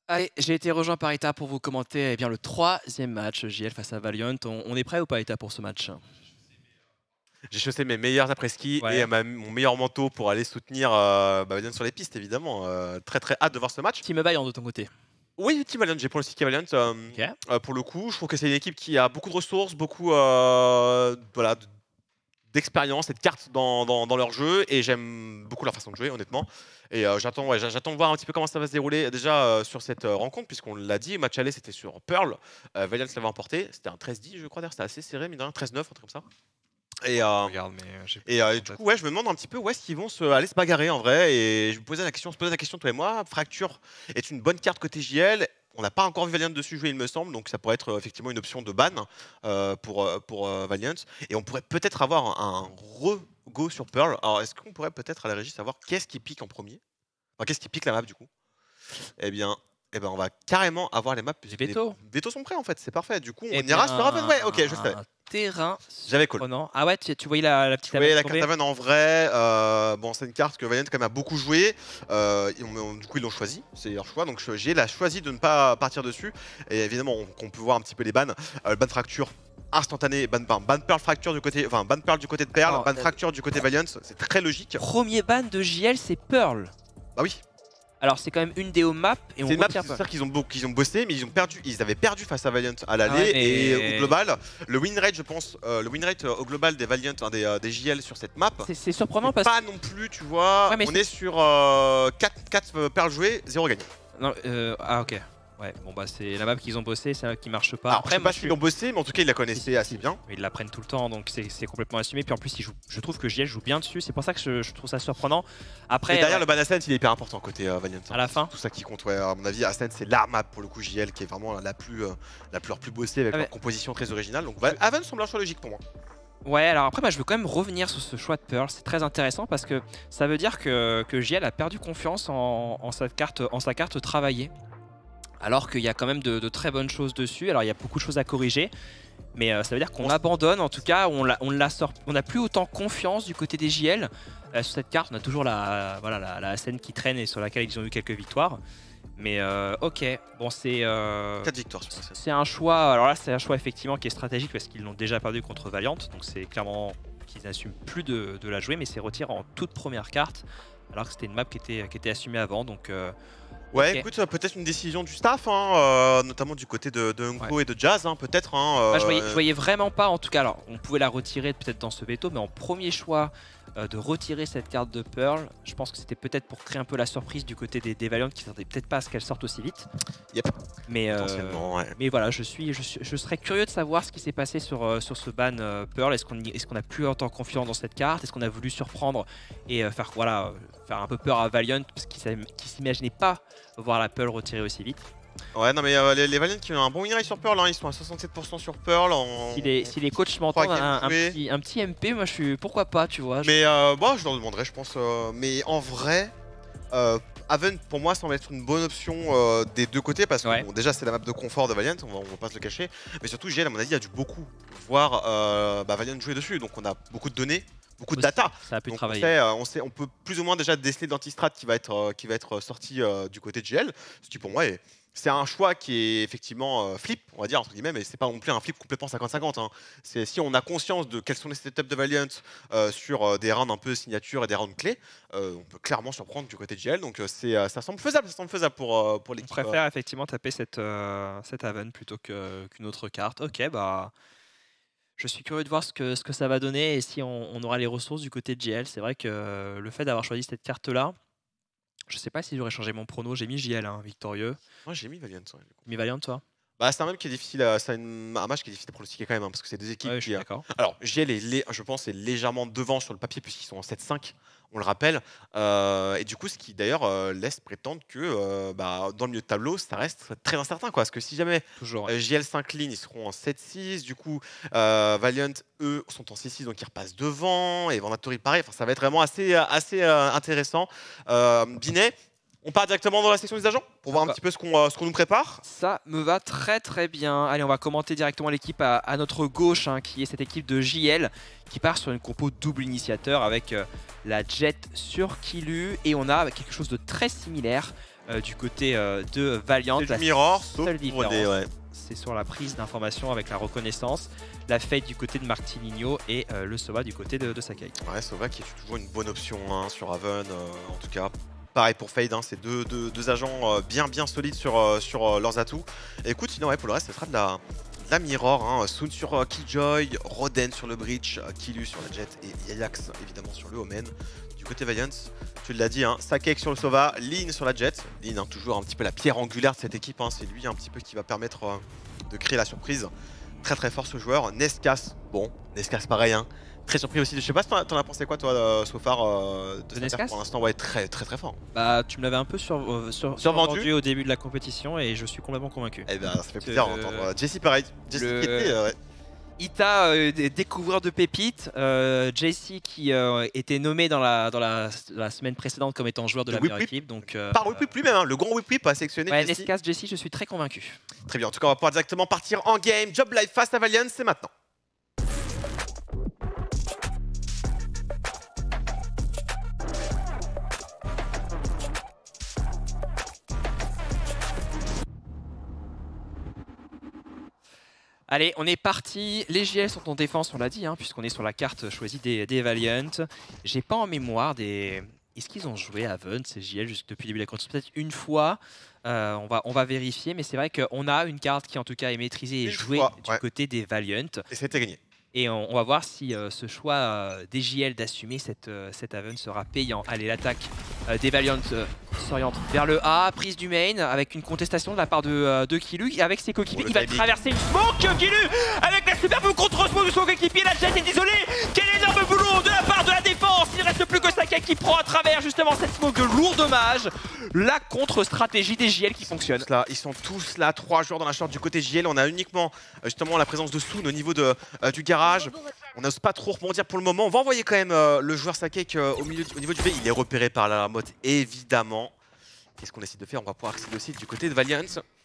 Allez, j'ai été rejoint par Ita pour vous commenter eh bien, le troisième match JL face à Valiant. On est prêt ou pas Ita pour ce match? J'ai chaussé mes meilleurs après-ski et Ouais. mon meilleur manteau pour aller soutenir Valiant sur les pistes, évidemment. Très très hâte de voir ce match. Team Vaillant de ton côté. Oui, Team Valiant, j'ai pronostiqué Valiant. Ok. Pour le coup, je trouve que c'est une équipe qui a beaucoup de ressources, beaucoup voilà, d'expérience et de cartes dans leur jeu, et j'aime beaucoup leur façon de jouer, honnêtement. Et j'attends de voir un petit peu comment ça va se dérouler déjà sur cette rencontre, puisqu'on l'a dit, match aller c'était sur Pearl. Valiant l'avait emporté, c'était un 13-10, je crois, d'ailleurs, c'était assez serré, mine de rien, 13-9, un truc comme ça. Et, Alors, je euh, regarde, mais j'ai plus et en du tête. coup, ouais, je me demande un petit peu où est-ce qu'ils vont aller se bagarrer en vrai. Et je me posais la question, on se posait la question toi et moi. Fracture est une bonne carte côté JL. On n'a pas encore vu Valiant dessus jouer, il me semble, donc ça pourrait être effectivement une option de ban pour Valiant. Et on pourrait peut-être avoir un re-go sur Pearl. Alors, est-ce qu'on pourrait peut-être à la régie savoir qu'est-ce qui pique en premier? Enfin, qu'est-ce qui pique la map du coup? Eh bien, on va carrément avoir les maps, Les puisque les vétos. vétos sont prêts en fait, c'est parfait. Du coup, Eh on ira sur Raven. bien, Ouais, ok, je savais. terrain J'avais call. surprenant. Ah ouais, tu voyais la Je petite voyais amène la carte tomber? Haven en vrai. Bon, c'est une carte que Valiant quand même a beaucoup joué. Du coup, ils l'ont choisi. C'est leur choix. Donc, j'ai choisi de ne pas partir dessus. Et évidemment, on peut voir un petit peu les bans. Ban fracture instantané. Ban Pearl fracture du côté. Enfin, ban Pearl du côté de Pearl. Attends, Ban fracture du côté Valiant. C'est très logique. premier ban de JL, c'est Pearl. Bah oui. Alors, c'est quand même une DO map et on C'est une map, retire c'est pas. sûr qu'ils ont bossé, mais ils avaient perdu face à Valiant à Ah ouais, l'aller, et au mais global, le win rate, je pense, le win rate au global des Valiant, hein, des JL sur cette map, c'est surprenant c'est parce que. pas non plus, tu vois, Ouais, mais on est sur 4 perles jouées, 0 gagné. non, ah ok. Ouais, bon bah c'est la map qu'ils ont bossé, c'est la qui marche pas. Alors, je Après, sais moi pas je s'ils suis. l'ont bossé, mais en tout cas, ils la Si, connaissaient si, assez si. bien. Ils la prennent tout le temps, donc c'est complètement assumé. Puis en plus, je trouve que JL joue bien dessus. C'est pour ça que je trouve ça surprenant. Et Après, derrière, ouais, le ban Ascent, il est hyper important côté Valiant, hein. à la C'est fin. tout ça qui compte, ouais. À mon avis, Ascent, c'est la map pour le coup JL qui est vraiment leur plus bossée avec Ah, leur mais composition très originale. Donc, je- Haven semble un choix logique pour moi. ouais, alors après, moi, je veux quand même revenir sur ce choix de Pearl. C'est très intéressant parce que ça veut dire que JL a perdu confiance en sa carte travaillée. Alors qu'il y a quand même de très bonnes choses dessus. Alors il y a beaucoup de choses à corriger. Mais ça veut dire qu'on abandonne, en tout cas, on n'a plus autant confiance du côté des JL. Sur cette carte, on a toujours voilà, la scène qui traîne et sur laquelle ils ont eu quelques victoires. Mais ok, bon Quatre victoires sur Ascent. c'est un choix, alors là c'est un choix effectivement qui est stratégique parce qu'ils l'ont déjà perdu contre Valiant. Donc c'est clairement qu'ils n'assument plus de la jouer, mais c'est retiré en toute première carte. Alors que c'était une map qui était assumée avant, donc Ouais, ok. écoute, peut-être une décision du staff, hein, notamment du côté de Ouais. Unko et de Jazz, hein, peut-être. Hein, Bah, je voyais vraiment pas, en tout cas, alors on pouvait la retirer peut-être dans ce veto, mais en premier choix de retirer cette carte de Pearl, je pense que c'était peut-être pour créer un peu la surprise du côté des Valiant qui s'attendaient peut-être pas à ce qu'elle sorte aussi vite. Yep, Mais, potentiellement, ouais. mais voilà, je serais curieux de savoir ce qui s'est passé sur ce ban Pearl. Est-ce qu'on a plus autant confiance dans cette carte? Est-ce qu'on a voulu surprendre et faire un peu peur à Valiant parce qu'ils s'imaginaient pas voir la Pearl retirée aussi vite? Ouais, non, mais les Valiant qui ont un bon win rate sur Pearl, hein, ils sont à 67% sur Pearl. Si les coachs m'entendent, un petit MP, moi je suis. Pourquoi pas, tu vois. Mais bon, je leur demanderai, je pense. Mais en vrai, Haven, pour moi, semble être une bonne option des deux côtés, parce que Ouais. bon, déjà, c'est la map de confort de Valiant, on va pas se le cacher. Mais surtout, GL, à mon avis, a dû beaucoup voir Valiant jouer dessus. Donc, on a beaucoup de données, beaucoup de Aussi, data. ça a pu Donc, travailler. on peut plus ou moins déjà déceler l'antistrat qui va être sorti du côté de GL. Ce qui, pour moi, c'est un choix qui est effectivement flip, on va dire, entre guillemets, mais c'est pas non plus un flip complètement 50-50, hein. Si on a conscience de quels sont les setups de Valiant sur des rounds un peu signature et des rounds clés, on peut clairement surprendre du côté de GL. Donc ça semble faisable pour On l'équipe. préfère effectivement taper cette Haven plutôt qu'une autre carte. Ok, bah. Je suis curieux de voir ce que ça va donner et si on aura les ressources du côté de JL. C'est vrai que le fait d'avoir choisi cette carte-là, je sais pas si j'aurais changé mon prono. J'ai mis JL, hein, victorieux. Moi j'ai mis Valiant, ouais, du coup. Mi Valiant, toi? Bah, c'est un même qui est difficile, un match qui est difficile à pronostiquer quand même, hein, parce que c'est deux équipes Ouais, je suis qui. d'accord. Alors, GL je pense, est légèrement devant sur le papier puisqu'ils sont en 7-5, on le rappelle. Et du coup, ce qui d'ailleurs laisse prétendre que dans le milieu de tableau, ça reste très incertain, quoi. Parce que si jamais Toujours, ouais. GL s'incline, ils seront en 7-6. Du coup, Valiant, eux, sont en 6-6, donc ils repassent devant. Et Vendatory, pareil. Enfin, ça va être vraiment assez intéressant. Binet. On part directement dans la section des agents pour voir un petit peu ce qu'on nous prépare. Ça me va très bien. Allez, on va commenter directement l'équipe à notre gauche, hein, qui est cette équipe de JL, qui part sur une compo double initiateur avec la Jet sur Kilu. Et on a quelque chose de très similaire du côté de Valiant. C'est du Mirror, sauf seule pour différence, des... c'est sur la prise d'informations avec la reconnaissance. La Fate du côté de Martininho et le Sova du côté de Sakai. Ouais, Sova qui est toujours une bonne option hein, sur Haven, en tout cas. Pareil pour Fade, hein, c'est deux agents bien solides sur leurs atouts. Et écoute, sinon ouais, pour le reste, ce sera de la Mirror. Hein. Soon sur Killjoy, Roden sur le Breach, Kilu sur la Jet et Yayax évidemment sur le Omen. Du côté Valiant, tu l'as dit, hein, Sakek sur le Sova, Lin sur la Jet. Lin, hein, toujours un petit peu la pierre angulaire de cette équipe. Hein. C'est lui un petit peu qui va permettre de créer la surprise. Très fort ce joueur. Nescas, bon, Nescas pareil. Hein. Très surpris aussi. Je sais pas si t'en as pensé quoi toi, Sofar, de Nescas pour l'instant, ouais, très fort. Bah, tu me l'avais un peu survendu au début de la compétition et je suis complètement convaincu. Eh ben, ça fait plaisir d'entendre. Jesse pareil. Jesse qui était... Ita, découvreur de pépites, Jesse qui était nommé dans la semaine précédente comme étant joueur de la meilleure équipe. Donc, par Whip Whip lui-même, hein, le grand Whip Whip a sélectionné ouais, Jesse. Nescas, Jesse, je suis très convaincu. Très bien, en tout cas on va pouvoir directement partir en game. Job live face à Valiant, c'est maintenant. Allez, on est parti. Les JL sont en défense, on l'a dit, hein, puisqu'on est sur la carte choisie des Valiant. J'ai pas en mémoire des... Est-ce qu'ils ont joué à Haven, ces JL, depuis le début de la compétition? Peut-être une fois. On va vérifier, mais c'est vrai qu'on a une carte qui en tout cas est maîtrisée et jouée du côté des Valiant. Et c'était gagné. Et on va voir si ce choix des JL d'assumer cette Haven sera payant. Allez, l'attaque des Valiant s'oriente vers le A, prise du main avec une contestation de la part de Kilu et avec ses coéquipiers. Il va traverser une smoke, Kilu, avec la superbe contre-smoke de son coéquipier. La Jet est isolée. Quel énorme boulot de la part de la défense. Il ne reste plus que Sakai qui prend à travers justement cette smoke de lourd dommage. La contre-stratégie des JL qui fonctionne. Ils sont tous là, 3 joueurs dans la short du côté JL. On a uniquement justement la présence de Soon au niveau du garage. On n'ose pas trop rebondir pour le moment. On va envoyer quand même le joueur Sakek au niveau du B. Il est repéré par la Lamotte, évidemment. Qu'est-ce qu'on décide de faire? On va pouvoir accéder aussi du côté de Valiant.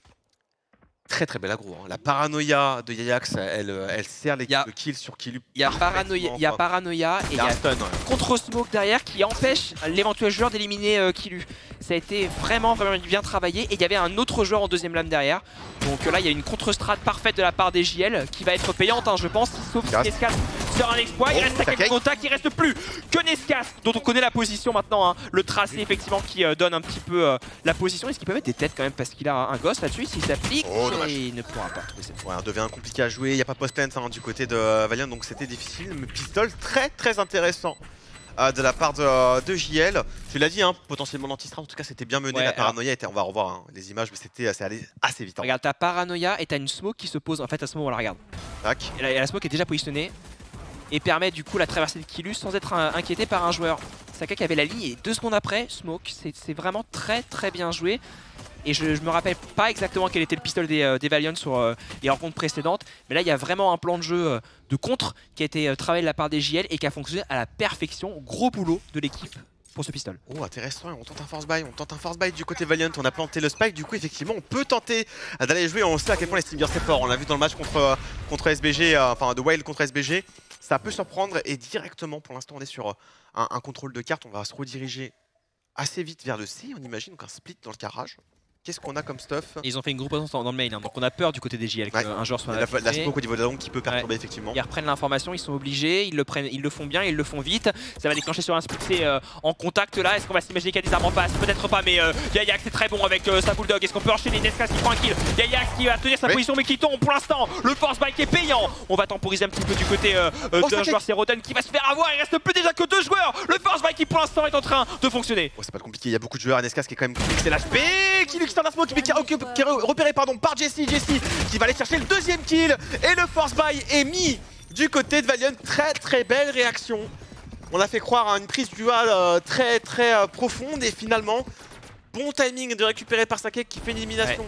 Très belle aggro. Hein. La paranoïa de Yayax, elle sert l'équipe de kill sur Kilu. Il y a paranoïa et il y a contre-smoke derrière qui empêche l'éventuel joueur d'éliminer Kilu. Ça a été vraiment bien travaillé et il y avait un autre joueur en deuxième lame derrière. Donc là il y a une contre-strat parfaite de la part des JL qui va être payante, hein, je pense, sauf si Nescas sort un exploit. Il reste à quelques contacts, il reste plus que Nescas dont on connaît la position maintenant, hein. Le tracé effectivement qui donne un petit peu la position. Est-ce qu'il peut mettre des têtes quand même parce qu'il a un gosse là-dessus s'il s'applique? Et il ne pourra pas trouver cette fois. Ouais, un 2v1 compliqué à jouer, il n'y a pas post-lens hein, du côté de Valiant, donc c'était difficile. Mais pistol très intéressant de la part de JL. Tu l'as dit, hein, potentiellement l'anti-strat, en tout cas c'était bien mené. Ouais, la paranoïa était, on va revoir hein, les images, mais c'est allé assez vite. Hein. Regarde, ta paranoïa et t'as une smoke qui se pose en fait à ce moment-là, regarde. Tac. Et la smoke est déjà positionnée et permet du coup la traversée de Kilu sans être inquiété par un joueur. Sakai qui avait la ligne et 2 secondes après, smoke, c'est vraiment très bien joué. Et je me rappelle pas exactement quel était le pistolet des Valiant sur les rencontres précédentes. Mais là, il y a vraiment un plan de jeu de contre qui a été travaillé de la part des JL et qui a fonctionné à la perfection. Gros boulot de l'équipe pour ce pistolet. Oh, intéressant, on tente un force buy du côté Valiant. On a planté le spike, du coup, effectivement, on peut tenter d'aller jouer. On sait à quel point les Stingers c'est fort. On l'a vu dans le match contre SBG, enfin de Wild contre SBG. Ça peut surprendre et directement, pour l'instant, on est sur un contrôle de carte. On va se rediriger assez vite vers le C, on imagine, donc un split dans le garage. Qu'est-ce qu'on a comme stuff? Ils ont fait une grosse présence dans le main, hein, donc on a peur du côté des JL qu'un joueur soit la smoke au niveau de la longue qui peut perturber effectivement. Ils reprennent l'information, ils sont obligés, ils le font bien, ils le font vite. Ça va déclencher sur un split en contact là. Est-ce qu'on va s'imaginer qu'il y a des armes en face? Peut-être pas, mais Yayax est très bon avec sa bulldog. Est-ce qu'on peut enchaîner? Nescas qui prend un kill, Yayax qui va tenir sa position mais qui tombe pour l'instant. Le force bike est payant. On va temporiser un petit peu du côté d'un joueur, c'est Roden qui va se faire avoir. Il reste plus déjà que 2 joueurs. Le force bike qui pour l'instant est en train de fonctionner. Oh, c'est pas compliqué, il y a beaucoup de joueurs. Nescas qui est quand même compliqué. C'est l'HP qui sort la smoke, qui est repéré par Jesse qui va aller chercher le 2e kill et le force buy est mis du côté de Valiant. Très belle réaction. On a fait croire à une prise dual très profonde et finalement bon timing de récupérer par Sakek qui fait une élimination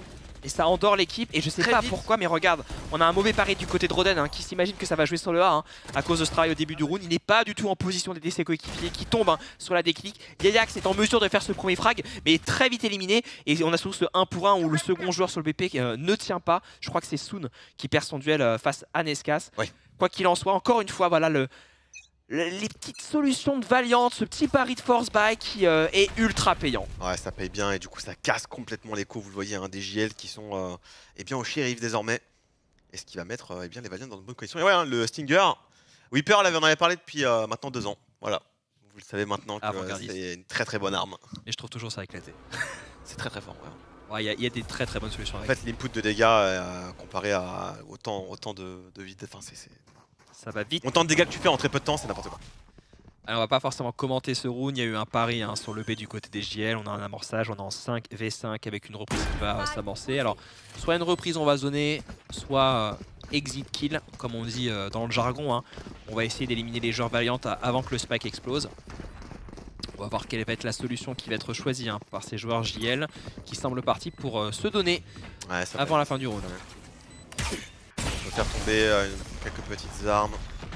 Et ça endort l'équipe, et je sais pas pourquoi, mais regarde, on a un mauvais pari du côté de Roden hein, qui s'imagine que ça va jouer sur le A hein, à cause de ce travail au début du round. Il n'est pas du tout en position d'aider ses coéquipiers qui tombent hein, sur la déclic. Yayax est en mesure de faire ce premier frag, mais est très vite éliminé. Et on a surtout ce 1 pour 1 où le second joueur sur le BP ne tient pas. Je crois que c'est Soon qui perd son duel face à Nescas. Ouais. Quoi qu'il en soit, encore une fois, voilà les petites solutions de Valiant, ce petit pari de force buy qui est ultra payant. Ouais, ça paye bien et du coup ça casse complètement l'écho. Vous le voyez, hein, des JL qui sont eh bien au shérif désormais. Et ce qui va mettre eh bien les Valiants dans de bonnes conditions. Et ouais, hein, le Stinger, Weeper, on en avait parlé depuis maintenant 2 ans. Voilà, vous le savez maintenant que c'est une très bonne arme. Et je trouve toujours ça éclaté. C'est très fort. Ouais, il y a des très bonnes solutions. En fait, l'input de dégâts comparé à autant de vitesse, enfin ça va vite. Autant de dégâts que tu fais en très peu de temps, c'est n'importe quoi. Alors on va pas forcément commenter ce round, il y a eu un pari hein, sur le B du côté des JL, on a un amorçage, on est en 5v5 avec une reprise qui va s'amorcer. Alors soit une reprise on va zoner, soit exit kill, comme on dit dans le jargon. Hein. On va essayer d'éliminer les joueurs Valiant avant que le spike explose. On va voir quelle va être la solution qui va être choisie hein, par ces joueurs JL qui semblent partis pour se donner avant la fin du round. On peut faire tomber quelques petites armes.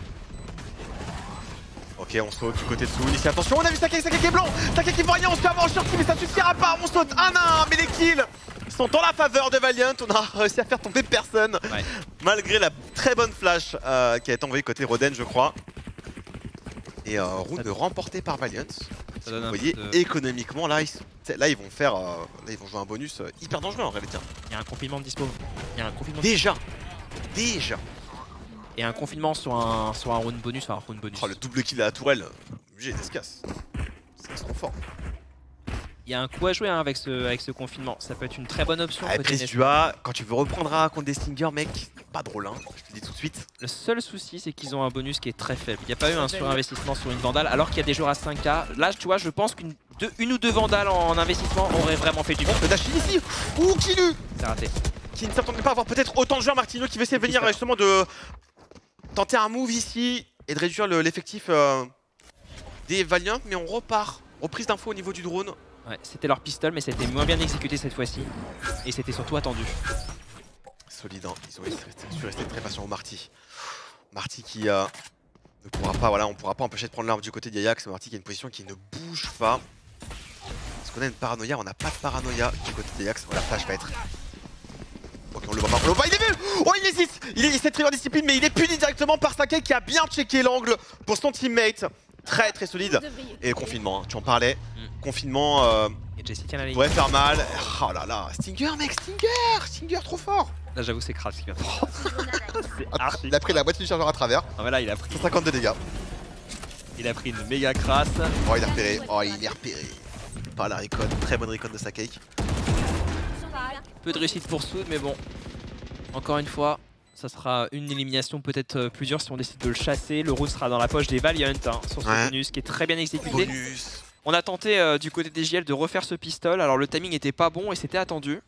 Ok, on saute du côté de Soon. Ici, attention, on a vu Sakai qui est blanc. Sakai qui voit rien, on se fait avoir mais ça suffira pas. On saute 1 à 1, mais les kills sont en la faveur de Valiant. On a réussi à faire tomber personne. Ouais. Malgré la très bonne flash qui a été envoyée côté Roden, je crois. Et round remporté par Valiant. Vous voyez, économiquement, là, ils vont faire, là, ils vont jouer un bonus hyper dangereux en réalité. Il y a un confinement de dispo. Déjà. Et un confinement sur un round bonus, Oh, le double kill à la tourelle, j'ai Nescas. C'est trop fort. Il y a un coup à jouer hein, avec ce confinement, ça peut être une très bonne option. Après, tu as, quand tu veux reprendre un contre des Stingers, mec, pas drôle, hein, je te le dis tout de suite. Le seul souci, c'est qu'ils ont un bonus qui est très faible. Il n'y a pas eu un surinvestissement sur une Vandale, alors qu'il y a des joueurs à 5K. Là, tu vois, je pense qu'une ou deux Vandales en investissement auraient vraiment fait du bien. Le dash ici, ouh, Kilu. C'est raté. Qui ne s'attendait pas à avoir peut-être autant de joueurs, Martino, qui veut essayer de venir justement de tenter un move ici et de réduire l'effectif des Valiant, mais on repart. Reprise d'infos au niveau du drone. Ouais, c'était leur pistol, mais c'était moins bien exécuté cette fois-ci. Et c'était surtout attendu. Solide, hein. Ils ont su rester très patients au Marty. Marty qui ne pourra pas, voilà, on ne pourra pas empêcher de prendre l'arme du côté d'Ajax. Marty qui a une position qui ne bouge pas. Est-ce qu'on a une paranoïa? On n'a pas de paranoïa du côté d'Ajax. Oh, la flash va être. Ok, on le voit pas, il est vu. Oh, il hésite. Il essaie de très en discipline, mais il est puni directement par Sakai qui a bien checké l'angle pour son teammate. Très solide. Et confinement, hein, tu en parlais. Confinement pourrait faire mal. Oh là là, Stinger mec, Stinger trop fort. Là j'avoue c'est crasse ce qu'il va faire. Il a pris la moitié du chargeur à travers. Ah ouais là il a pris 150 de dégâts. Il a pris une méga crasse. Oh il est repéré. Par la recon, très bonne recon de Sakai. Peu de réussite pour Soud mais bon. Encore une fois, ça sera une élimination, peut-être plusieurs si on décide de le chasser. Le round sera dans la poche des Valiant hein, sur ce bonus qui est très bien exécuté. On a tenté du côté des JL de refaire ce pistol. Alors le timing était pas bon et c'était attendu.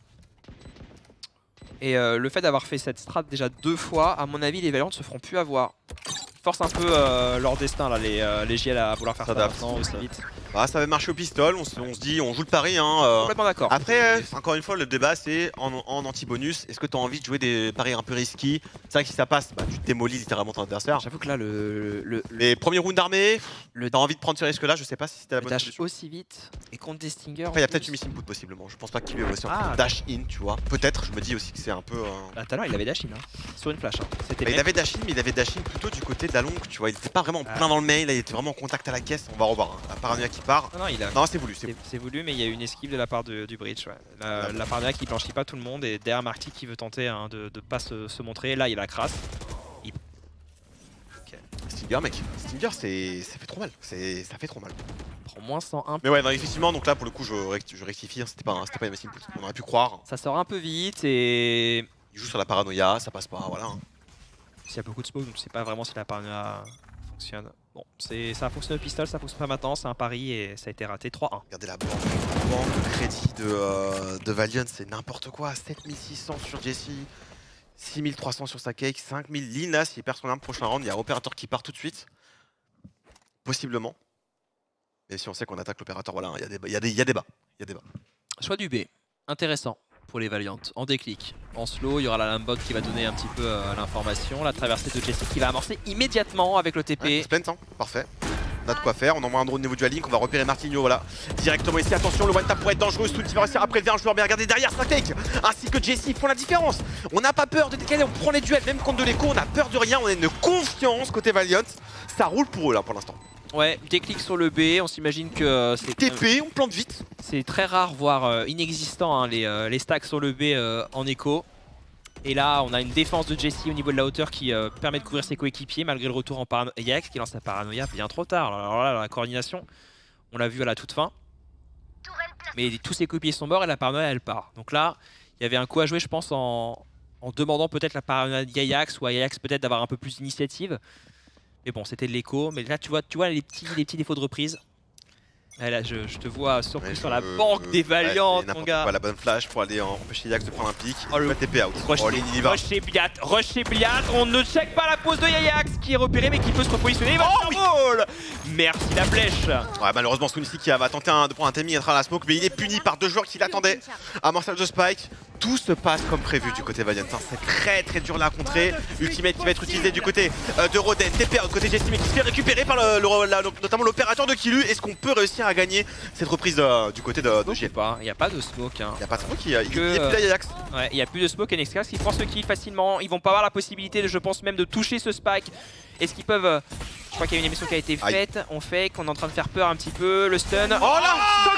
Et le fait d'avoir fait cette strat déjà 2 fois, à mon avis les Valiant se feront plus avoir. Force un peu leur destin là, les JL à vouloir faire ça maintenant aussi vite. Bah, ça avait marché au pistol, on se dit on joue le pari hein. Complètement d'accord. Après, encore une fois, le débat c'est en anti-bonus, est-ce que tu as envie de jouer des paris un peu risqués? C'est vrai que si ça passe, bah, tu démolis littéralement ton adversaire. J'avoue que là, les premiers rounds d'armée, t'as envie de prendre ce risque là, je sais pas si c'était la bonne dash solution. aussi vite et contre des Stingers. Après, il y a peut-être du missing put possiblement, je pense pas qu'il y ait aussi un dash in, tu vois. Peut-être, je me dis aussi que c'est un peu. Là, tout à l'heure, il avait dash in hein, sur une flash. Hein. Bah, il avait dash in, mais il avait dash in plutôt du côté de la longue, tu vois. Il était pas vraiment plein dans le mail, là, il était vraiment en contact à la caisse. On va revoir, hein. La paranoïa qui part. Non, c'est voulu. C'est voulu, mais il y a eu une esquive de la part du bridge. Ouais. La paranoïa qui blanchit pas tout le monde et derrière Marty qui veut tenter hein, de pas se montrer. Là, il a la crasse. Stinger, mec. Stinger, ça fait trop mal. Ça fait trop mal. Prend moins 101. Mais ouais, non, effectivement, donc là, pour le coup, je rectifie. C'était pas une machine input. On aurait pu croire. Ça sort un peu vite et. Il joue sur la paranoïa, ça passe pas, voilà. Il y a beaucoup de smoke, donc je sais pas vraiment si la paranoïa fonctionne. Bon, ça a fonctionné au pistol, ça fonctionne pas maintenant, c'est un pari et ça a été raté 3-1. Regardez la banque de crédit de Valiant, c'est n'importe quoi. 7600 sur Jesse, 6300 sur Sakai, 5000 Lina s'il perd son arme prochain round. Il y a opérateur qui part tout de suite. Possiblement. Et si on sait qu'on attaque l'opérateur, voilà, il y a débat. Choix du B, intéressant. pour les Valiant. En déclic, en slow, il y aura la Lambot qui va donner un petit peu l'information. La traversée de Jessie qui va amorcer immédiatement avec le TP. Ouais, Spence, hein. Parfait. On a de quoi faire, on envoie un drone au niveau du link, on va repérer Martinho, voilà. Directement ici, attention, le one tap pourrait être dangereux, Soon qui va réussir à prélever un joueur, mais regardez derrière, Snake ainsi que Jessie font la différence. On n'a pas peur de décaler, on prend les duels, même contre de l'écho, on a peur de rien, on a une confiance côté Valiant. Ça roule pour eux là pour l'instant. Ouais, déclic sur le B, on s'imagine que c'est TP, on plante vite. C'est très rare, voire inexistant, hein, les stacks sur le B en écho. Et là, on a une défense de Jessie au niveau de la hauteur qui permet de couvrir ses coéquipiers malgré le retour en paranoïa. Yax qui lance sa paranoïa bien trop tard. Alors là, la coordination, on l'a vu à la toute fin. Mais tous ses coéquipiers sont morts et la paranoïa, elle part. Donc là, il y avait un coup à jouer, je pense, en demandant peut-être la paranoïa d'Yax ou à Yax peut-être d'avoir un peu plus d'initiative. Mais bon, c'était de l'écho. Mais là, tu vois les petits défauts de reprise. Là, je te vois surpris sur la banque des Valiants, mon gars. Pas la bonne flash pour aller empêcher Yax de prendre un pic. Oh, le TP out. Rush et Bliat. On ne check pas la pose de Yax qui est repéré mais qui peut se repositionner. Il va faire roll. Merci la flèche. Ouais, malheureusement, Soon ici qui va tenter de prendre un timing à travers la smoke, mais il est puni par deux joueurs qui l'attendaient. Amorçage de Spike. Tout se passe comme prévu du côté Valiant. C'est très dur là à contrer. Ultimate qui va être utilisé du côté de Roden. TP out côté Jessie mais qui se fait récupérer par notamment l'opérateur de Kilu. Est-ce qu'on peut réussir à gagner cette reprise du côté de GL? Il n'y a pas de smoke. Hein. Il n'y a pas de smoke, il n'y a plus d'Ajax. Ouais, il n'y a plus de smoke. NXKS qui prend ce kill facilement. Ils vont pas avoir la possibilité, je pense, même de toucher ce spike. Est-ce qu'ils peuvent. Je crois qu'il y a une émission qui a été faite. On fait qu'on est en train de faire peur un petit peu. Le stun. Oh là,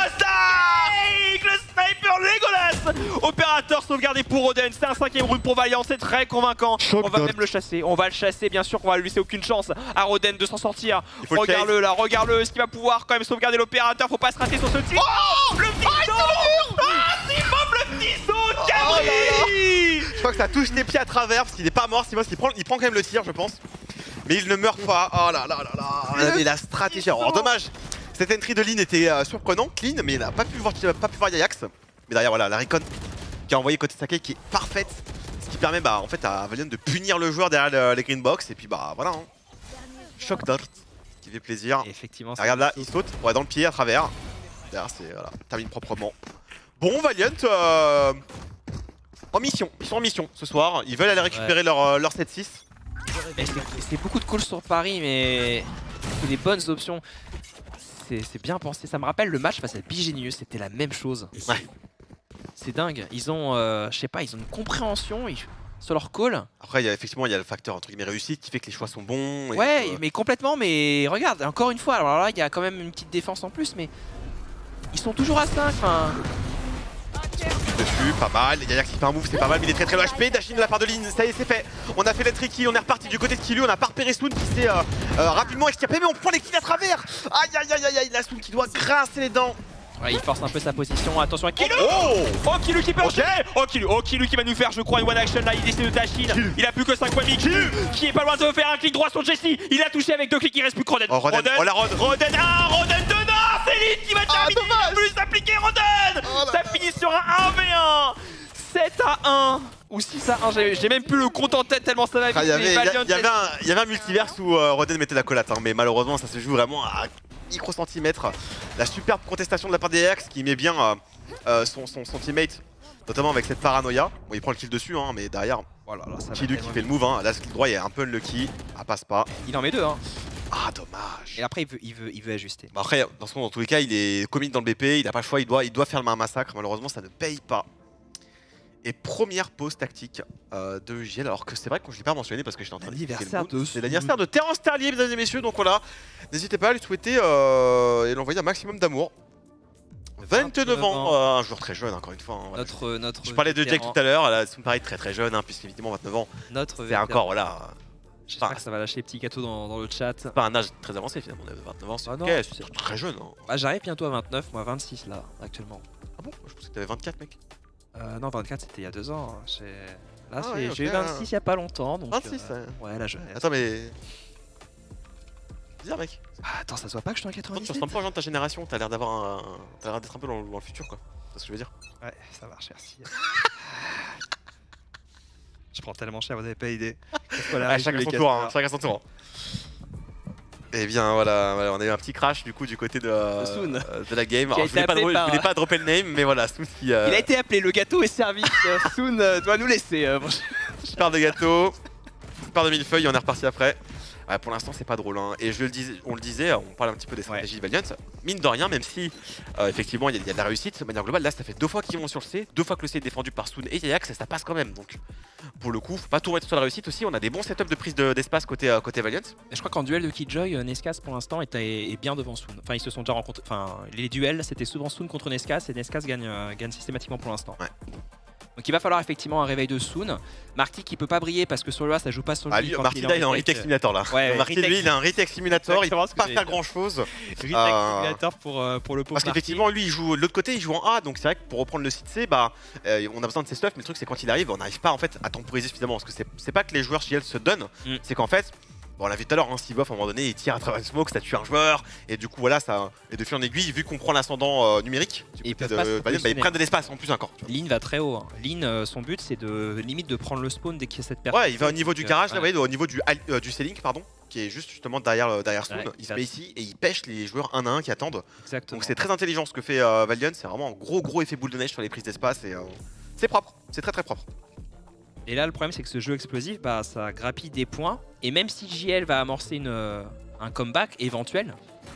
le sniper Legolas. Opérateur sauvegardé pour Roden. C'est un 5ème round pour Valiant. C'est très convaincant. On va même le chasser. On va le chasser, bien sûr. Qu'on va lui laisser aucune chance à Roden de s'en sortir. Regarde-le là, regarde-le. Est-ce qu'il va pouvoir quand même sauvegarder l'opérateur? Faut pas se rater sur ce tir. Oh, le petit saut. Ah, Simon, le petit saut de Cabri. Je crois que ça touche les pieds à travers parce qu'il n'est pas mort. Simon, il prend quand même le tir, je pense. Mais il ne meurt pas. Oh là là là là. Et la stratégie. Alors, dommage. Cette entry de Lin était surprenant, clean, mais il n'a pas pu voir Yax. Mais derrière, voilà, la recon qui a envoyé côté Sakai qui est parfaite. Ce qui permet en fait, à Valiant de punir le joueur derrière les green box. Et puis voilà. Hein. Shock dart qui fait plaisir. Et effectivement, regarde là, il saute pour aller dans le pied à travers. Derrière, c'est voilà, termine proprement. Bon, Valiant en mission. Ils sont en mission ce soir. Ils veulent aller récupérer leur 7-6. C'est beaucoup de calls sur Paris, mais c'est des bonnes options. C'est bien pensé. Ça me rappelle le match face à Bigenius, c'était la même chose. Ouais. C'est dingue. Ils ont, je sais pas, ils ont une compréhension sur leur call. Après, effectivement, il y a le facteur entre guillemets réussite qui fait que les choix sont bons. Ouais, mais complètement. Mais regarde, encore une fois, alors là, il y a quand même une petite défense en plus, mais ils sont toujours à 5. Enfin. Dessus, pas mal. Il y a Yax qui fait un move, c'est pas mal, mais il est très low HP. Dashing de la part de Lin, ça y est, c'est fait. On a fait l'entry kill, on est reparti du côté de Kilu. On a pas repéré Soon qui s'est rapidement escapé, mais on prend les kills à travers. Aïe aïe aïe aïe, la Soon qui doit grincer les dents. Ouais, il force un peu sa position. Attention à Kilu. Oh, Kilu qui peut enchaîner. Oh Kilu qui va nous faire, je crois, une one action là. Il essaie de Dashin. Il a plus que 5 points de vie. Kilu qui est pas loin de faire un clic droit sur Jessie. Il a touché avec 2 clics, il reste plus que Roden. Roden 1, Roden 2, non. C'est Lin qui va terminer. Il a plus appliquer Roden. Ça finit sur un 1v1. 7 à 1 ou 6 à 1, j'ai même plus le compte en tête tellement ça va vite. Il y avait un multiverse où Roden mettait la collate, hein, mais malheureusement ça se joue vraiment à micro-centimètres. La superbe contestation de la part des Ajax qui met bien son teammate, notamment avec cette paranoïa. Bon, il prend le kill dessus, hein, mais derrière, voilà, Kilu qui fait le move. Hein. Là, ce clic droit, il est un peu unlucky, ça passe pas. Il en met 2. Hein. Ah, dommage. Et après, il veut ajuster. Bah après, dans tous les cas, il est commit dans le BP, il a pas le choix, il doit faire le massacre. Malheureusement, ça ne paye pas. Et première pause tactique de JL, alors que c'est vrai que je l'ai pas mentionné parce que j'étais en train de dire c'est l'anniversaire de Terence Terlier, mesdames et messieurs, donc voilà, n'hésitez pas à lui souhaiter et lui envoyer un maximum d'amour. 29 ans, un joueur très jeune encore une fois. Hein, voilà. Je parlais de Jake tout à l'heure, ça me paraît très jeune, hein, puisqu'évidemment 29 ans, c'est encore voilà. J'espère que ça va lâcher les petits gâteaux dans le chat. C'est pas un âge très avancé finalement, 29 ans, c'est très jeune. Hein. Bah, j'arrive bientôt à 29, moi 26 là, actuellement. Ah bon? Je pensais que t'avais 24 mec. Non, 24 c'était il y a 2 ans. Là, ouais, j'ai eu 26 il y a pas longtemps. Donc, 26 ouais, la jeunesse. Attends, mais. Bizarre, mec. Ah, attends, ça se voit pas que je suis en 97. Tu ressembles pas aux gens de ta génération, t'as l'air d'avoir t'as l'air d'être un peu dans le futur, quoi. C'est ce que je veux dire. Ouais, ça marche, merci. Je prends tellement cher, vous avez pas idée. Chacun son tour, hein. Chacun son tour. Et bien voilà, on a eu un petit crash du coup du côté de la game. Alors, je voulais pas dropper le name, mais voilà, Soon qui. Il a été appelé, le gâteau est servi. Soon doit nous laisser. Je pars de gâteau, je pars de millefeuille et on est reparti après. Ouais, pour l'instant c'est pas drôle hein. Et on le disait, on parle un petit peu des stratégies de Valiant. Mine de rien, même si effectivement il y a de la réussite de manière globale, là ça fait 2 fois qu'ils vont sur le C, 2 fois que le C est défendu par Soon et Yayax et ça passe quand même. Donc pour le coup, faut pas tout mettre sur la réussite aussi, on a des bons setups de prise d'espace côté Valiant. Je crois qu'en duel de Killjoy, Nescas pour l'instant est bien devant Soon. Enfin ils se sont déjà rencontrés, enfin les duels c'était souvent Soon contre Nescas et Nescas gagne systématiquement pour l'instant. Ouais. Donc il va falloir effectivement un réveil de Soon. Marty qui peut pas briller parce que sur le A ça joue pas sur le lui, Marty là il a un retake simulator là. Ouais, Marty lui il a un retake simulator, il peut pas faire grand chose. Retake simulator pour le pauvre parce qu'effectivement lui il joue de l'autre côté, il joue en A, donc c'est vrai que pour reprendre le site C, bah on a besoin de ses stuff, mais le truc c'est quand il arrive, on n'arrive pas en fait à temporiser suffisamment. Parce que c'est pas que les joueurs JL se donnent, c'est qu'en fait. Bon, on l'a vu tout à l'heure, hein, Siboff à un moment donné il tire à travers le smoke, ça tue un joueur, et du coup voilà, ça. Et de fil en aiguille, vu qu'on prend l'ascendant numérique, ils prennent de l'espace en plus encore. Lin va très haut. Hein. Lin, son but c'est de limite de prendre le spawn dès qu'il y a cette personne. Ouais, il va au niveau du garage, là, vous voyez, au niveau du ceiling, pardon, qui est juste justement derrière Soon. Ouais, il se met ici et il pêche les joueurs 1 à 1 qui attendent. Exactement. Donc c'est très intelligent ce que fait Valiant, c'est vraiment un gros effet boule de neige sur les prises d'espace et c'est propre, c'est très propre. Et là, le problème, c'est que ce jeu explosif, bah, ça grappille des points. Et même si JL va amorcer un comeback éventuel,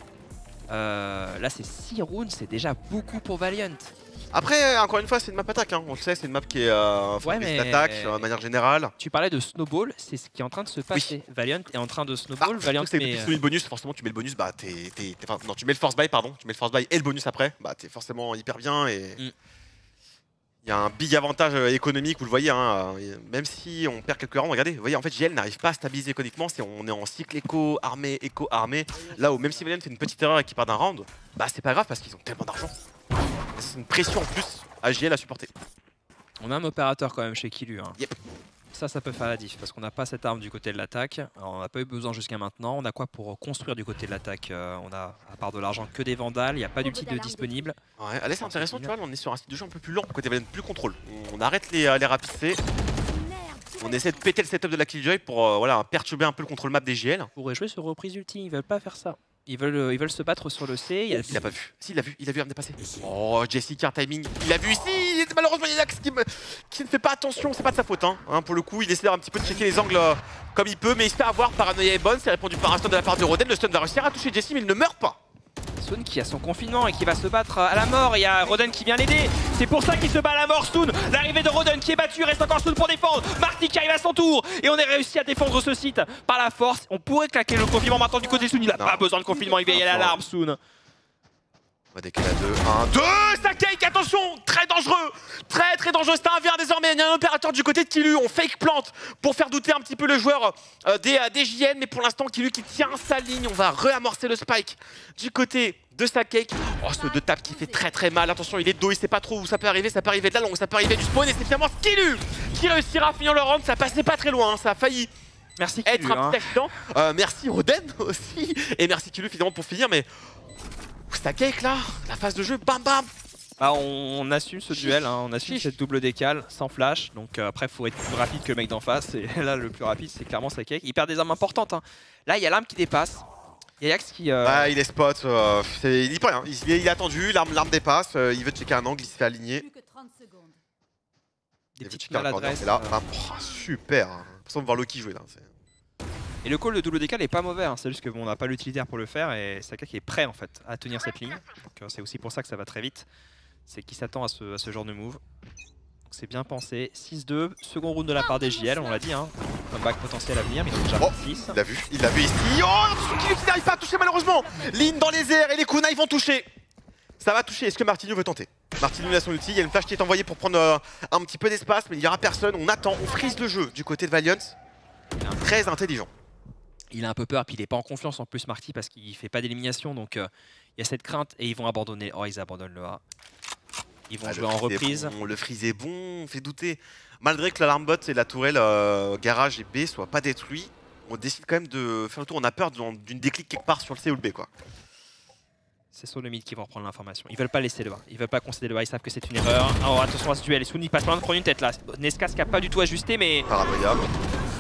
là, c'est 6 rounds, c'est déjà beaucoup pour Valiant. Après, encore une fois, c'est une map attaque. Hein. On le sait, c'est une map qui est d'attaque de manière générale. Tu parlais de snowball, c'est ce qui est en train de se passer. Oui. Valiant est en train de snowball. Valiant c'est le bonus, forcément, tu mets le bonus, bah non, tu mets le force buy, pardon. Tu mets le force buy et le bonus après, bah t'es forcément hyper bien et. Il y a un big avantage économique, vous le voyez, hein, même si on perd quelques rounds, regardez, vous voyez en fait JL n'arrive pas à stabiliser économiquement, on est en cycle éco-armée, là où même si Valiant fait une petite erreur et qu'il part d'un round, bah c'est pas grave parce qu'ils ont tellement d'argent. C'est une pression en plus à JL à supporter. On a un opérateur quand même chez Killu. Hein. Yep. Ça peut faire la diff parce qu'on n'a pas cette arme du côté de l'attaque. On n'a pas eu besoin jusqu'à maintenant. On a quoi pour construire du côté de l'attaque? On a, à part de l'argent, que des vandales. Il n'y a pas d'ulti de disponible. Ouais, allez, c'est intéressant, tu vois. On est sur un style de jeu un peu plus lent. Côté Valiant, plus contrôle. On arrête les rapides C. On essaie de péter le setup de la Killjoy pour voilà, perturber un peu le contrôle map des JL. On pourrait jouer sur reprise ulti. Ils veulent pas faire ça. Ils veulent se battre sur le C. Il a pas vu. Si, il a vu me dépasser. Oh, Jessica timing. Il a vu ici. Malheureusement, Yayax qui ne fait pas attention. C'est pas de sa faute. Hein. Pour le coup, il essaie un petit peu de checker les angles comme il peut. Mais il se fait avoir. Paranoïa est bonne. C'est répondu par un stun de la part de Roden. Le stun va réussir à toucher Jessie, mais il ne meurt pas. Soon qui a son confinement et qui va se battre à la mort. Il y a Roden qui vient l'aider. C'est pour ça qu'il se bat à la mort, Soon. L'arrivée de Roden qui est battu. Reste encore Soon pour défendre. Marty qui arrive à son tour. Et on a réussi à défendre ce site par la force. On pourrait claquer le confinement maintenant du côté de Soon. Il n'a pas besoin de confinement. Il va y aller à l'arme, Soon. On va décaler à 2, 1, 2, ça cake, attention, très dangereux, très dangereux, c'est un 1v1 désormais, il y a un opérateur du côté de Killu, on fake plante pour faire douter un petit peu le joueur des JN, mais pour l'instant Killu qui tient sa ligne, on va réamorcer le spike du côté de sa cake. Oh, ce 2 tap qui fait très mal, attention il est de dos, il sait pas trop où ça peut arriver de la longue, ça peut arriver du spawn et c'est finalement Killu qui réussira à finir le round, ça passait pas très loin, hein, ça a failli merci être Killu, un petit accident, merci Roden aussi, et merci Killu finalement pour finir, mais... Sa cake là, la phase de jeu, bam bam. Bah, on assume ce duel, hein, on assume cette double décale sans flash. Donc après, il faut être plus rapide que le mec d'en face. Et là, le plus rapide, c'est clairement sa cake. Il perd des armes importantes. Hein. Là, il y a l'arme qui dépasse. Il y a Yax qui. Ah, il est spot. Il dit pas rien. Il a attendu, l'arme dépasse. Il veut checker un angle, il se fait aligner. Des petites maladresses. Là. Super. Sans voir Loki jouer là. Et le call de double décal est pas mauvais, hein. C'est juste qu'on n'a pas l'utilitaire pour le faire et Saka qui est prêt en fait à tenir cette ligne. Donc c'est aussi pour ça que ça va très vite. C'est qu'il s'attend à ce genre de move. C'est bien pensé. 6-2, second round de la part des JL, on l'a dit, hein. Comeback potentiel à venir, mais ils sont déjà 6. Il l'a vu ici. Oh, attention qu'il n'arrive pas à toucher malheureusement. Ligne dans les airs et les kunai vont toucher. Ça va toucher, est-ce que Martinho veut tenter? Martinho a son ulti, il y a une flash qui est envoyée pour prendre un petit peu d'espace, mais il n'y aura personne. On attend, on frise le jeu du côté de Valiant. Très intelligent. Il a un peu peur, puis il n'est pas en confiance en plus Marty parce qu'il fait pas d'élimination, donc il y a cette crainte et ils vont abandonner. Oh, ils abandonnent le A. Ils vont jouer en reprise. Bon, le freeze est bon, on fait douter. Malgré que l'alarme bot et la tourelle garage et B soient pas détruits, on décide quand même de faire le tour. On a peur d'une déclic quelque part sur le C ou le B quoi. C'est sur le mid qui vont reprendre l'information. Ils veulent pas laisser le A. Ils veulent pas concéder le A. Ils savent que c'est une erreur. Oh, attention à ce duel. Et Soon il passe loin de prendre une tête là. Nescas qui a pas du tout ajusté, mais. Paranoïa.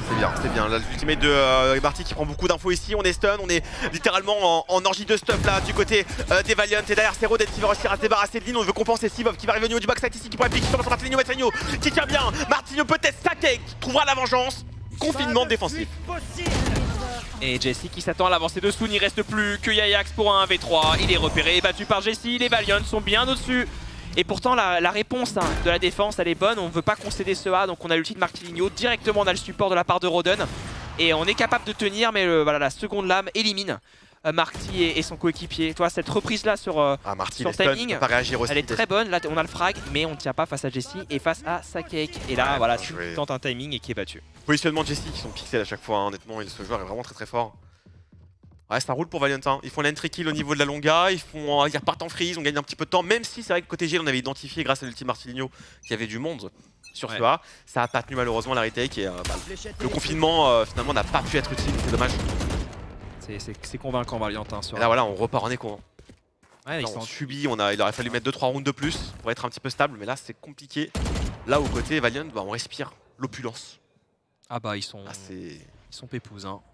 C'est bien. L'ultimate de Marty qui prend beaucoup d'infos ici. On est stun, on est littéralement en orgie de stuff là du côté des Valiant. Et derrière c'est Roden qui va réussir à se débarrasser de Lynn. On veut compenser Sivov qui va arriver au niveau du backside ici, qui pourrait piquer sur Martinho. Martinho qui tient bien. Martinho peut-être Saké qui trouvera la vengeance. Confinement défensif. Et Jesse qui s'attend à l'avancée de Soon, il reste plus que Yayax pour un 1v3. Il est repéré et battu par Jesse. Les Valiant sont bien au-dessus. Et pourtant la réponse de la défense elle est bonne, on ne veut pas concéder ce A, donc on a l'ulti de Marquinhos, directement on a le support de la part de Roden. Et on est capable de tenir, mais voilà, la seconde lame élimine Marty et son coéquipier. Toi, cette reprise là sur timing, pas réagir aussi, elle est très bonne, là on a le frag, mais on ne tient pas face à Jesse et face à Sakeik. Et là voilà, tu tentes un timing et qui est battu. Positionnement de Jesse qui sont pixels à chaque fois, hein, honnêtement, ce joueur est vraiment très fort. Ouais, ça roule pour Valiant, hein. Ils font l'entry kill au niveau de la longa, ils repartent en freeze, on gagne un petit peu de temps, même si c'est vrai que côté GL on avait identifié grâce à l'ulti Martinho qu'il y avait du monde sur ce A. Ça a pas tenu malheureusement la retake et le confinement finalement n'a pas pu être utile, c'est dommage. C'est convaincant Valiant. Hein, et là voilà, on repart en écho. Hein. Ouais, là, on subit, il aurait fallu mettre 2-3 rounds de plus pour être un petit peu stable, mais là c'est compliqué. Là au côté Valiant, on respire l'opulence. Ah bah ils sont pépouses. Hein.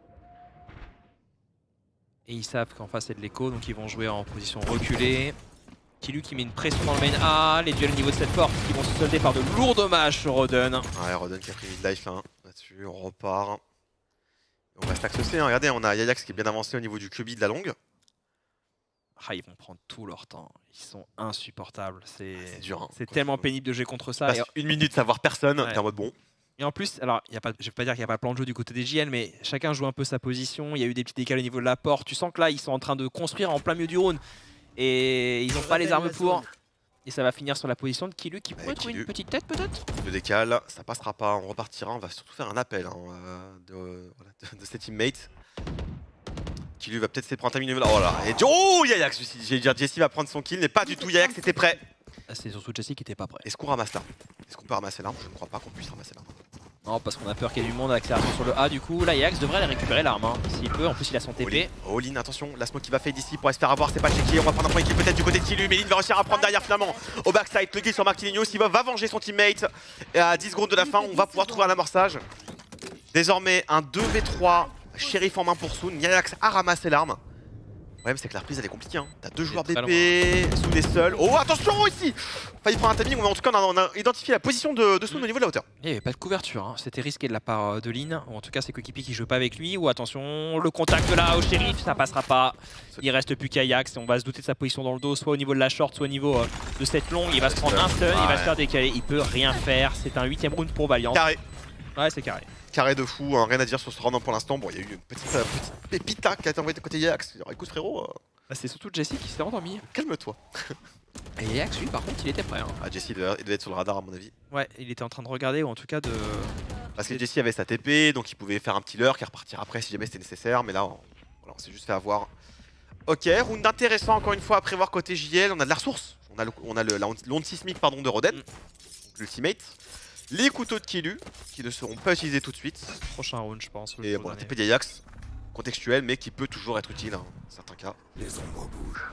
Et ils savent qu'en face c'est de l'écho, donc ils vont jouer en position reculée. Killu qui met une pression dans le main A, les duels au niveau de cette porte qui vont se solder par de lourds dommages sur Roden. Ouais, Roden qui a pris mid-life hein. Là-dessus, on repart. On va stack ce C, hein. Regardez, on a Yayax qui est bien avancé au niveau du QB de la longue. Ah, ils vont prendre tout leur temps, ils sont insupportables. C'est dur. Hein, c'est tellement pénible de jouer contre ça. Et une minute, savoir personne, t'es en mode bon. Et en plus, alors, je vais pas dire qu'il n'y a pas de plan de jeu du côté des JL, mais chacun joue un peu sa position. Il y a eu des petits décalés au niveau de la porte. Tu sens que là, ils sont en train de construire en plein milieu du round. Et ils n'ont pas les armes pour. Et ça va finir sur la position de Killu qui pourrait trouver une petite tête peut-être. Le décal, ça passera pas. On repartira. On va surtout faire un appel hein, de ses teammates. Killu va peut-être se prendre un timing. Oh là. Et oh, Yayax, j'ai dire Jesse va prendre son kill, mais pas du tout. Yayax était prêt. C'est surtout Jesse qui était pas prêt. Est-ce qu'on ramasse l'arme? Est-ce qu'on peut ramasser l'arme? Je ne crois pas qu'on puisse ramasser l'arme. Non, parce qu'on a peur qu'il y ait du monde avec l'accélération sur le A. Du coup, là, Yayax devrait aller récupérer l'arme. Hein, s'il peut, en plus, il a son TP. Oh, Lynn, attention, la smoke qui va fade ici pour se faire avoir, c'est pas checké. On va prendre un point équipe peut-être du côté de Killu, mais Lynn va réussir à prendre derrière finalement. Au backside, le kill sur Marquinhos, il va venger son teammate. Et à 10 secondes de la fin, on va pouvoir trouver un amorçage. Désormais, un 2v3, shérif en main pour Soon. Yayax a ramassé l'arme. Le problème c'est que la reprise elle est compliquée hein. T'as deux joueurs BP, Soon est seul. Oh attention ici. Failli prendre un timing, mais en tout cas on a identifié la position de Soon au niveau de la hauteur. Il n'y avait pas de couverture, hein. C'était risqué de la part de Lynn, ou en tout cas c'est coéquipier qui joue pas avec lui, ou attention, le contact là au shérif, ça passera pas. Il reste plus qu'Ajax et on va se douter de sa position dans le dos, soit au niveau de la short, soit au niveau de cette longue. Il va se prendre un stun, il va se faire décaler, il peut rien faire. C'est un 8ème round pour Valiant. Carré. Ouais c'est carré. Carré de fou, hein. Rien à dire sur ce round pour l'instant. Bon il y a eu une petite pépite là, qui a été envoyée de côté Yayax. Écoute frérot. Bah, c'est surtout Jesse qui s'est endormi. Calme-toi. Et Yayax lui par contre il était prêt. Hein. Ah Jesse il devait être sur le radar à mon avis. Ouais il était en train de regarder ou en tout cas de... Parce que Jesse avait sa TP donc il pouvait faire un petit lurk et repartir après si jamais c'était nécessaire. Mais là voilà, on s'est juste fait avoir. Ok, round intéressant encore une fois à prévoir côté JL. On a de la ressource. On a l'onde sismique pardon, de Roden. L'ultimate. Les couteaux de Killu qui ne seront pas utilisés tout de suite. Prochain round je pense. Et bon la TP d'Ajax. Contextuel mais qui peut toujours être utile hein, dans certains cas. Les ombres bougent.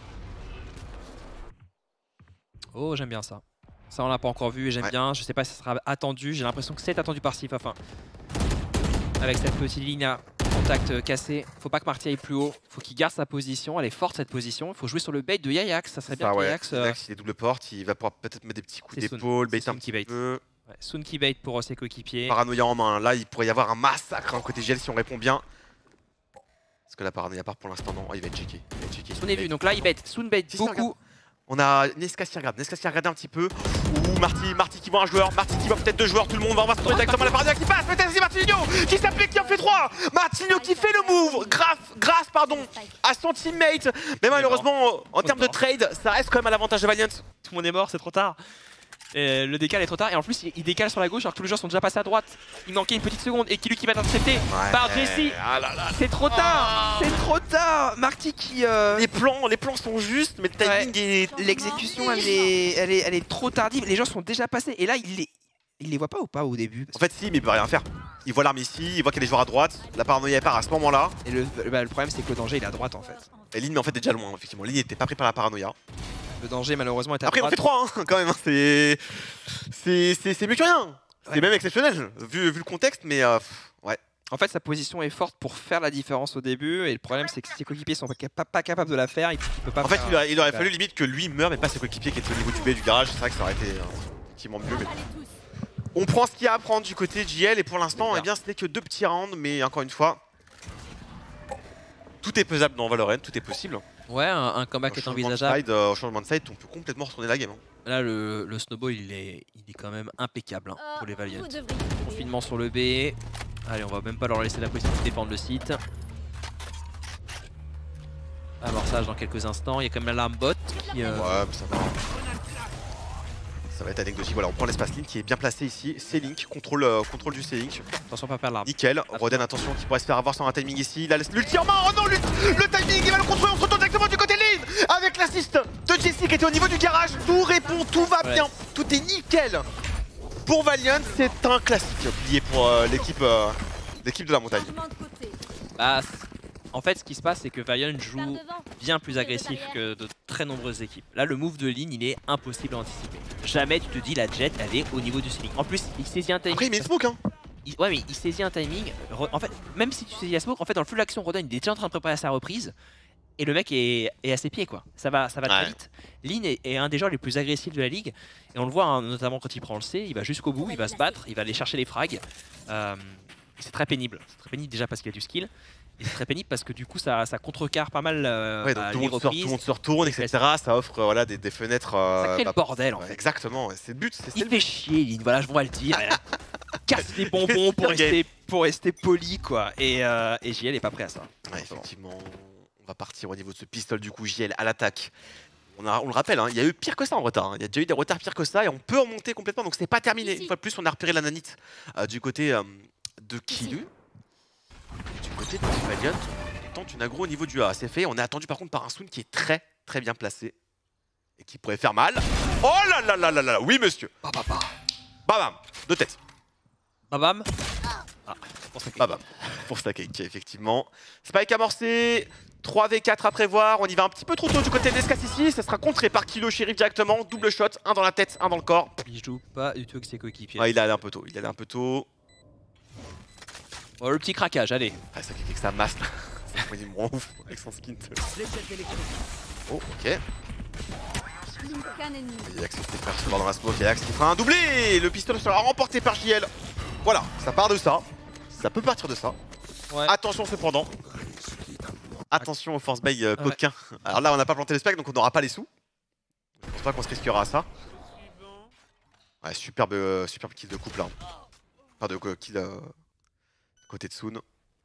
Oh j'aime bien ça. Ça on l'a pas encore vu et j'aime bien. Je sais pas si ça sera attendu. J'ai l'impression que c'est attendu par Sif. Enfin, avec cette petite ligne à contact cassé. Faut pas que Marty aille plus haut. Faut qu'il garde sa position. Elle est forte cette position. Faut jouer sur le bait de Yayax. Ça serait bien que Yayax... Yayax il est double porte. Il va pouvoir peut-être mettre des petits coups d'épaule, bait un petit peu. Ouais, Soon qui bait pour ses coéquipiers. Paranoïa en main. Là il pourrait y avoir un massacre hein, côté GL si on répond bien. Est-ce que la paranoïa part pour l'instant? Non, il va être checké. Soon est vu, donc là il bait. Soon bait beaucoup. On a Nesca qui regarde. Nesca qui regarde un petit peu. Ouh, Marty qui voit un joueur. Marty qui voit peut-être deux joueurs. Tout le monde va se retrouver directement la paranoïa qui passe. Peut-être c'est Martinho qui s'appelle qui en fait 3. Martinho qui fait le move. Grâce à son teammate. Mais malheureusement, en termes de trade, ça reste quand même à l'avantage de Valiant. Tout le monde est mort, c'est trop tard. Et le décal est trop tard et en plus il décale sur la gauche alors que tous les joueurs sont déjà passés à droite. Il manquait une petite seconde et Killu qui va être intercepté par Jesse. C'est trop tard, c'est trop tard. Marty qui... Les plans sont justes mais le timing est... L'exécution elle est trop tardive. Les gens sont déjà passés et là il les voit pas ou pas au début? En fait si mais il peut rien faire. Il voit l'arme ici, il voit qu'il y a des joueurs à droite. La paranoïa part à ce moment là. Et le problème c'est que le danger il est à droite en fait. Et Lynn mais en fait est déjà loin effectivement. Lynn n'était pas pris par la paranoïa. Le danger malheureusement est à après droite. Après on fait 3 hein, quand même, hein. C'est mieux que rien. C'est même exceptionnel vu le contexte mais Ouais. En fait, sa position est forte pour faire la différence au début, et le problème c'est que si ses coéquipiers sont pas capables de la faire, il peut pas En fait, faire. il aurait fallu limite que lui meure, mais pas ses coéquipiers qui étaient au niveau du B du garage. C'est vrai que ça aurait été effectivement mieux. Mais... On prend ce qu'il y a à prendre du côté de JL, et pour l'instant, eh bien, ce n'est que 2 petits rounds, mais encore une fois, tout est pesable dans Valorant, tout est possible. Ouais, un comeback est envisageable. Au changement de side, on peut complètement retourner la game. Là, le snowball, il est quand même impeccable pour les Valiant. Vous devriez- Confinement sur le B. Allez, on va même pas leur laisser la possibilité de défendre le site. Amorçage dans quelques instants. Il y a quand même l'alarme bot qui. Ouais, mais ça va. Ça va être anecdotique. Voilà, on prend l'espace Link qui est bien placé ici. C-Link, contrôle du C-Link. Attention, pas perdre l'arme. Nickel. Roden, attention, qui pourrait se faire avoir sur un timing ici. Il a l'ulti en main. Oh non, le timing, il va le contrôler. On se retourne directement du côté lead avec l'assist de Jessie qui était au niveau du garage. Tout répond, tout va bien. Tout est nickel. Pour Valiant, c'est un classique oublié pour l'équipe de la montagne. Changement de côté. Bah, en fait, ce qui se passe, c'est que Valiant Par joue devant. bien plus agressif que de très nombreuses équipes. Là, le move de ligne, il est impossible à anticiper. Jamais tu te dis la jet, elle est au niveau du ceiling. En plus, il saisit un timing. Après, il met une smoke, hein. Ouais, mais il saisit un timing. En fait, même si tu saisis la smoke, en fait, dans le flux d'action, Rodon, il est déjà en train de préparer sa reprise. Et le mec est à ses pieds, quoi. Ça va très vite. Lin est un des joueurs les plus agressifs de la ligue. Et on le voit, hein, notamment quand il prend le C, il va jusqu'au bout, il va se battre, il va aller chercher les frags. C'est très pénible. C'est très pénible déjà parce qu'il y a du skill. Et c'est très pénible parce que du coup, ça contrecarre pas mal Ouais, donc tout le monde se retourne, etc. Ça offre voilà, des fenêtres. Ça crée le bordel, en fait. Exactement, c'est le but. Il fait chier, Lin, voilà, on va le dire. Casse les bonbons pour rester poli, quoi. Et JL est pas prêt à ça. Ouais, effectivement, on va partir au niveau de ce pistol, du coup, JL à l'attaque. On le rappelle, hein, il y a eu pire que ça en retard. Il y a déjà eu des retards pires que ça et on peut en monter complètement. Donc c'est pas terminé. Une fois de plus, on a repéré la nanite du côté de Kilu. Du côté de Valiant, on tente une aggro au niveau du A. C'est fait. On est attendu par contre par un Soon qui est très très bien placé et qui pourrait faire mal. Oh là là là là là. Oui, monsieur. Babam. De tête. Babam. Ah, Babam. Pour sa cake, effectivement. Spike amorcé. 3v4 à prévoir, on y va un petit peu trop tôt du côté d'Escas ici, ça sera contré par Kilo Sheriff directement, double shot, un dans la tête, un dans le corps. Il joue pas du tout avec ses coéquipiers. Ouais, il est allé un peu tôt, Oh, le petit craquage, allez. Ah, ça clique que ça masse là, il me rend ouf avec son skin. Oh, ok. Aucun ennemi. Et Axe qui se fait recevoir dans la smoke et Axe qui fera un doublé. Le pistolet sera remporté par JL. Voilà, ça part de ça, ça peut partir de ça. Ouais. Attention cependant. Attention au force buy coquin. Alors là, on n'a pas planté le spec, donc on n'aura pas les sous. Je pense pas qu'on se risquera à ça. Ouais, superbe kill de couple là. Enfin, de kill côté de Soon.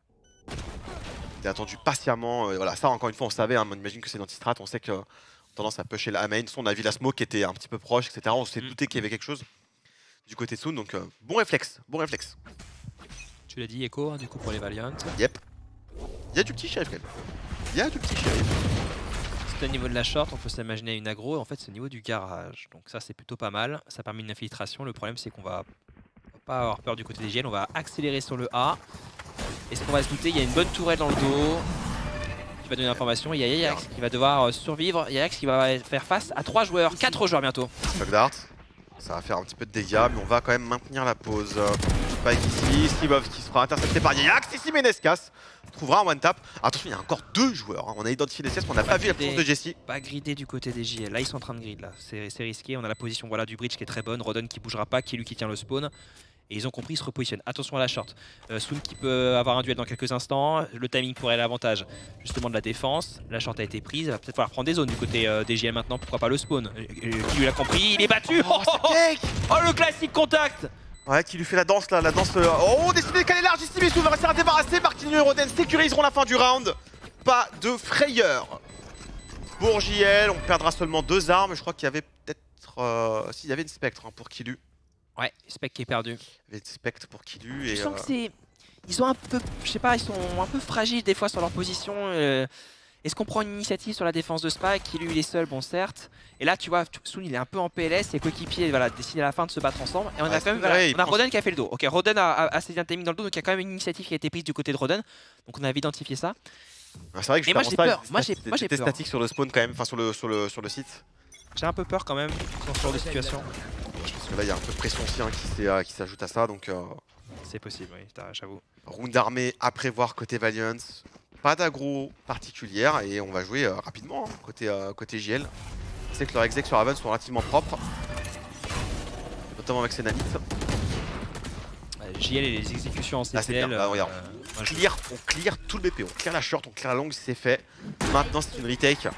Il a attendu patiemment. Voilà, ça encore une fois, on savait. Hein, on imagine que c'est l'anti-strat. On sait que tendance à pusher la main. On a vu la smoke qui était un petit peu proche, etc. On s'est douté qu'il y avait quelque chose du côté de Soon. Donc bon réflexe, bon réflexe. Tu l'as dit, Echo, hein, du coup pour les Valiant. Yep. Il y a du petit sheriff quand même. Il y a du petit sheriff. C'est au niveau de la short, on peut s'imaginer une aggro. En fait, c'est au niveau du garage. Donc ça, c'est plutôt pas mal. Ça permet une infiltration. Le problème, c'est qu'on va pas avoir peur du côté des GL. On va accélérer sur le A. Est-ce qu'on va se douter? Il y a une bonne tourelle dans le dos qui va donner l'information. Il y a Yayax qui va devoir survivre. Yayax qui va faire face à 3 joueurs, 4 joueurs bientôt. Stock d'art. Ça va faire un petit peu de dégâts, mais on va quand même maintenir la pause. Spike ici, Slivov qui se fera intercepter par Yayax. Ici, Menescas trouvera un one tap. Attention, il y a encore 2 joueurs. Hein. On a identifié les CS, mais on n'a pas vu la présence de Jessie. Pas gridé du côté des JL. Là, ils sont en train de grid. Là, c'est risqué. On a la position voilà, du bridge qui est très bonne. Rodon qui bougera pas, Kilu qui tient le spawn. Et ils ont compris, ils se repositionnent. Attention à la short. Soon qui peut avoir un duel dans quelques instants. Le timing pourrait aller à l'avantage justement de la défense. La short a été prise. Il va peut-être falloir prendre des zones du côté des JL maintenant. Pourquoi pas le spawn? Qui l'a compris? Il est battu. Oh, le classique contact. Ouais, qui lui fait la danse là, la danse. Oh, décidé qu'elle est large ici, mais Soon va réussir à débarrasser. Marquinhos et Rodden sécuriseront la fin du round. Pas de frayeur pour JL. On perdra seulement 2 armes. Je crois qu'il y avait peut-être. S'il y avait une spectre hein, pour Kilu. Ouais, Spec qui est perdu. Il y avait une spectre pour Kilu. Et je sens que c'est. Ils ont un peu. Je sais pas, ils sont un peu fragiles des fois sur leur position. Est-ce qu'on prend une initiative sur la défense de Spike? Kilu il est seul, bon certes. Et là tu vois, Soon il est un peu en PLS, ses coéquipiers voilà, décident à la fin de se battre ensemble. Et on a quand même voilà, on a Rodden qui a fait le dos. Ok, Rodden a saisi un timing dans le dos, donc il y a quand même une initiative qui a été prise du côté de Rodden. Donc on avait identifié ça. C'est vrai que moi j'ai peur. Moi j'ai peur. statique sur le spawn quand même, enfin sur le site. J'ai un peu peur quand même dans ce genre de situation. Je pense que là il y a un peu de pression aussi hein, qui s'ajoute à ça, donc C'est possible, oui, j'avoue. Round armé à prévoir côté Valiant. Pas d'aggro particulière et on va jouer rapidement hein, côté JL. C'est que leurs execs sur Haven sont relativement propres. Notamment avec ses nanites. JL et les exécutions en Là, c'est bien. CPL. Là, regarde. On clear tout le BP, on clear la short, on clear la longue si c'est fait. Maintenant c'est une retake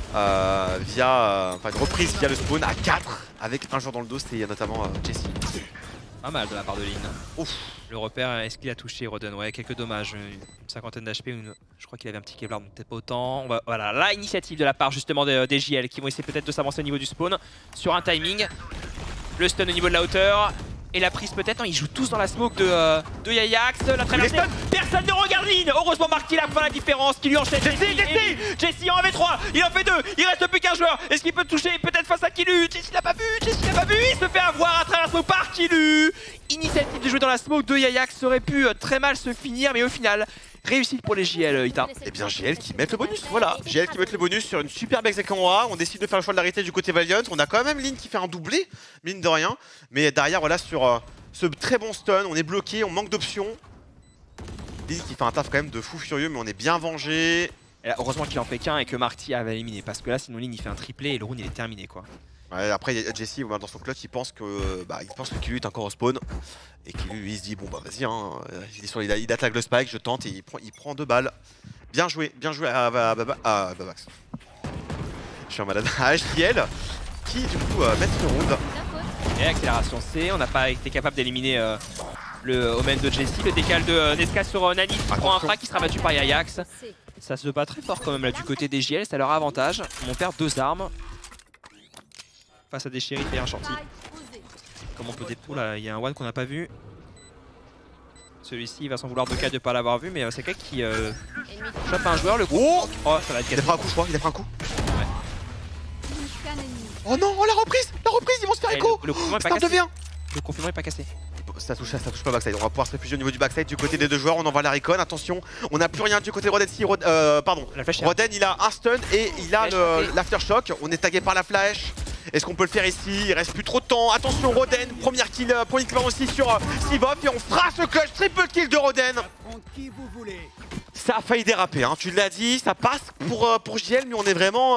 via une reprise via le spawn à 4 avec un joueur dans le dos, c'était notamment Jesse. Pas mal de la part de Lin. Ouf. Le repère, est-ce qu'il a touché Roden? Ouais, quelques dommages, une cinquantaine d'HP, je crois qu'il avait un petit Kevlar, donc peut-être pas autant. Voilà, la initiative de la part justement des JL qui vont essayer peut-être de s'avancer au niveau du spawn sur un timing. Le stun au niveau de la hauteur. Et la prise peut-être, non, ils jouent tous dans la smoke de Yayax, la traversée, personne ne regarde Lin. Heureusement Marty là fait la différence, qui lui enchaîne Jesse en avait 3, il en fait 2, il reste plus qu'un joueur. Est-ce qu'il peut toucher peut-être face à Kilu? Jesse l'a pas vu, il se fait avoir à travers la smoke par Kilu. Initiative de jouer dans la smoke de Yayax, ça aurait pu très mal se finir, mais au final, réussite pour les JL, Ita. Et bien JL qui mettent le bonus, voilà. JL qui mettent le bonus sur une superbe exec en A. On décide de faire le choix de l'arrêter du côté Valiant. On a quand même Lin qui fait un doublé, mine de rien. Mais derrière, voilà, sur ce très bon stun, on est bloqué, on manque d'options. Lin qui fait un taf quand même de fou furieux, mais on est bien vengé. Et là, heureusement qu'il en fait qu'un et que Marty avait éliminé, parce que là, sinon Lin il fait un triplé et le round il est terminé quoi. Ouais, après Jesse dans son clutch il pense que Kilu est encore au spawn et Kilu lui il se dit bon bah vas-y hein, il attaque le spike, je tente et il prend 2 balles. Bien joué à Babax. Je suis en malade à HDL qui du coup met ce round. Et accélération C, on n'a pas été capable d'éliminer le Omen de Jesse, le décal de Nesca sur Nani qui prend un frag qui sera battu par Yayax. Ça se bat très fort quand même là du côté des JL, c'est à leur avantage. On perd 2 armes. Face à des shérifs et un shorty. Comment on peut dépo là? Il y a un one qu'on n'a pas vu. Celui-ci il va s'en vouloir de cas de ne pas l'avoir vu, mais c'est quelqu'un qui chope un joueur. Le coup. Oh, ça va être il a pris un coup, je crois, il a pris un coup. Ouais. Oh non, oh la reprise, ils vont se faire écho. Le confinement est pas cassé. Le confinement est pas cassé. Ça touche pas backside, on va pouvoir se réfugier au niveau du backside du côté des deux joueurs, on envoie la recon, attention, on n'a plus rien du côté de Roden, Roden il a un stun et il a l'aftershock, on est tagué par la flash. Est-ce qu'on peut le faire ici? Il reste plus trop de temps, attention Roden, premier kill aussi sur Sivov et on fera ce clutch, triple kill de Roden. Ça a failli déraper, hein. Tu l'as dit, ça passe pour JL mais on est vraiment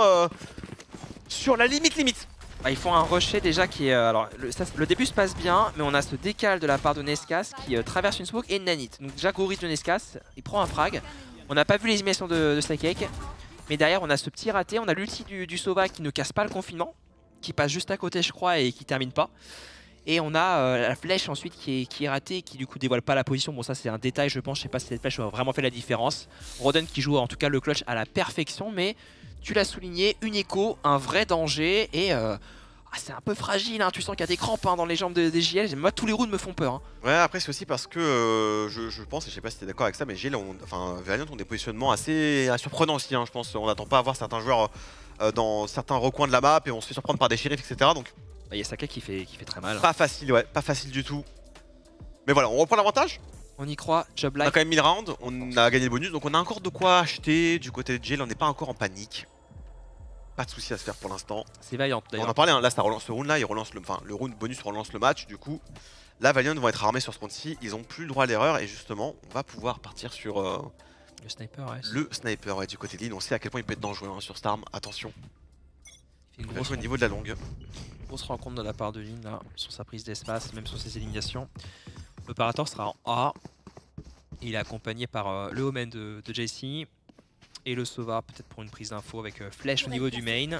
sur la limite. Bah, ils font un rusher déjà qui est... alors le début se passe bien, mais on a ce décal de la part de Nescas qui traverse une smoke et une nanite. Donc déjà gros risque de Nescas, il prend un frag. On n'a pas vu l'élimination de Snakecake, mais derrière on a ce petit raté, on a l'ulti du Sova qui ne casse pas le confinement, qui passe juste à côté je crois et qui termine pas. Et on a la flèche ensuite qui est ratée et qui du coup dévoile pas la position. Bon ça c'est un détail je pense, je sais pas si cette flèche a vraiment fait la différence. Roden qui joue en tout cas le clutch à la perfection, mais tu l'as souligné, une écho, un vrai danger et c'est un peu fragile, hein. Tu sens qu'il y a des crampes dans les jambes des JL, moi tous les rounds me font peur. Hein. Ouais après c'est aussi parce que je pense, et je sais pas si t'es d'accord avec ça, mais JL, Valiant ont des positionnements assez surprenants aussi, hein. Je pense on n'attend pas à voir certains joueurs dans certains recoins de la map et on se fait surprendre par des shérifs etc. Donc il y a Saka qui fait très mal. Pas facile, ouais, pas facile du tout. Mais voilà, on reprend l'avantage. On y croit, job life. On a quand même 1000 rounds, on a gagné le bonus, donc on a encore de quoi acheter du côté de JL, on n'est pas encore en panique. Pas de soucis à se faire pour l'instant. C'est Valiant d'ailleurs. On en parlait, hein, là ça relance ce round là, il relance le round bonus relance le match, du coup. Là Valiant vont être armés sur ce round-ci, ils ont plus le droit à l'erreur et justement on va pouvoir partir sur le sniper, ouais. Le sniper ouais, du côté de Lin, on sait à quel point il peut être dangereux hein, sur cette arme, attention. Il va jouer au niveau de la longue. Grosse rencontre de la part de Lin là, sur sa prise d'espace, même sur ses éliminations. L'opérateur sera en A. Il est accompagné par le Omen de Jesse. Et le Sova peut-être pour une prise d'info avec flèche au niveau du main.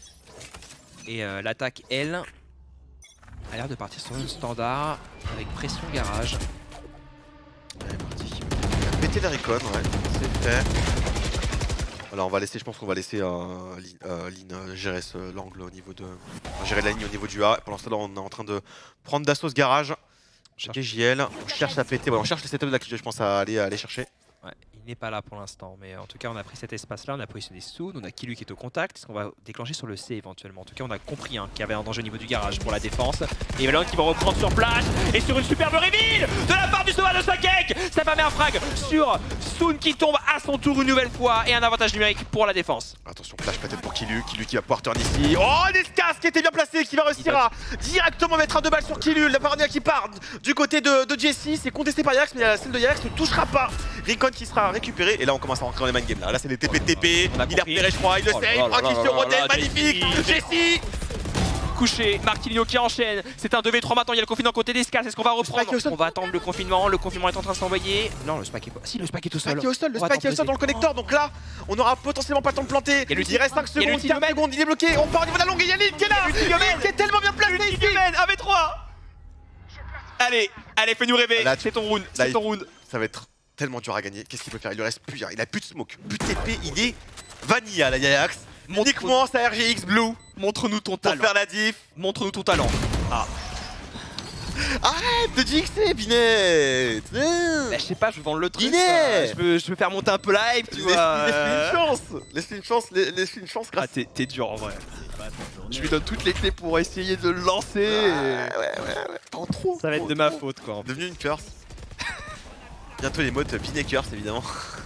Et l'attaque L a l'air de partir sur une standard avec pression garage. Elle est partie. Péter la recon, ouais, c'est fait. Voilà, on va laisser, je pense qu'on va laisser Lin gérer l'angle au niveau de... gérer la ligne au niveau du A. Pour l'instant, on est en train de prendre d'assaut ce garage. Checker JL, on cherche à péter, ouais, on cherche le setup de la clé, je pense à aller chercher. Ouais, il n'est pas là pour l'instant, mais en tout cas on a pris cet espace là, on a positionné Soon, on a Kilu qui est au contact, est-ce qu'on va déclencher sur le C éventuellement? En tout cas on a compris qu'il y avait un danger au niveau du garage pour la défense. Et Valiant qui va reprendre sur place, et sur une superbe reveal de la part du Sova de Snakecake, ça va mettre un frag Soon qui tombe à son tour une nouvelle fois et un avantage numérique pour la défense. Attention, flash peut-être pour Kilu qui va pouvoir turn ici. Oh, Nescas qui était bien placé, qui va réussir à directement mettre un 2 balles sur Kilu. La paranoïa qui part du côté de Jesse, c'est contesté par Yax, mais celle de Yax ne touchera pas. Recon qui sera récupéré, et là on commence à rentrer dans les mind games. Là c'est les TP, il a repéré je crois, il le sait, il prend sur Rodel, magnifique, Jesse. Couché, Marquinhos qui enchaîne, c'est un 2v3 maintenant, il y a le confinement côté d'Escas, est-ce qu'on va reprendre? On va attendre le confinement est en train de s'envoyer. Non, le spike est pas... Si, le spike est au sol. Le spike est au sol dans le connecteur, donc là on aura potentiellement pas le temps de planter. Il reste 5 secondes, 4 secondes, il est bloqué, on part au niveau de la longue et il y a Lynn qui est là, Lynn qui est tellement bien placé ici. 1v3. Allez, fais-nous rêver, c'est ton round, c'est ton round. Ça va être tellement dur à gagner, qu'est-ce qu'il peut faire? Il lui reste plus rien, il a plus de smoke, plus de TP, il est vanilla là, Yax. Uniquement sa RGX Blue. Montre-nous ton talent. Pour faire la diff. Montre-nous ton talent. Ah. Arrête de jinxer, Binet. Je sais pas, je veux vendre le truc. Binet. Je peux faire monter un peu la hype, tu vois. Laisse-lui une chance. Grâce. Ah, t'es dur en vrai. Je lui donne toutes les clés pour essayer de le lancer. Ouais. T'en trop. Ça va être de ma faute, quoi. Devenu une curse. Bientôt les modes Binet curse, évidemment.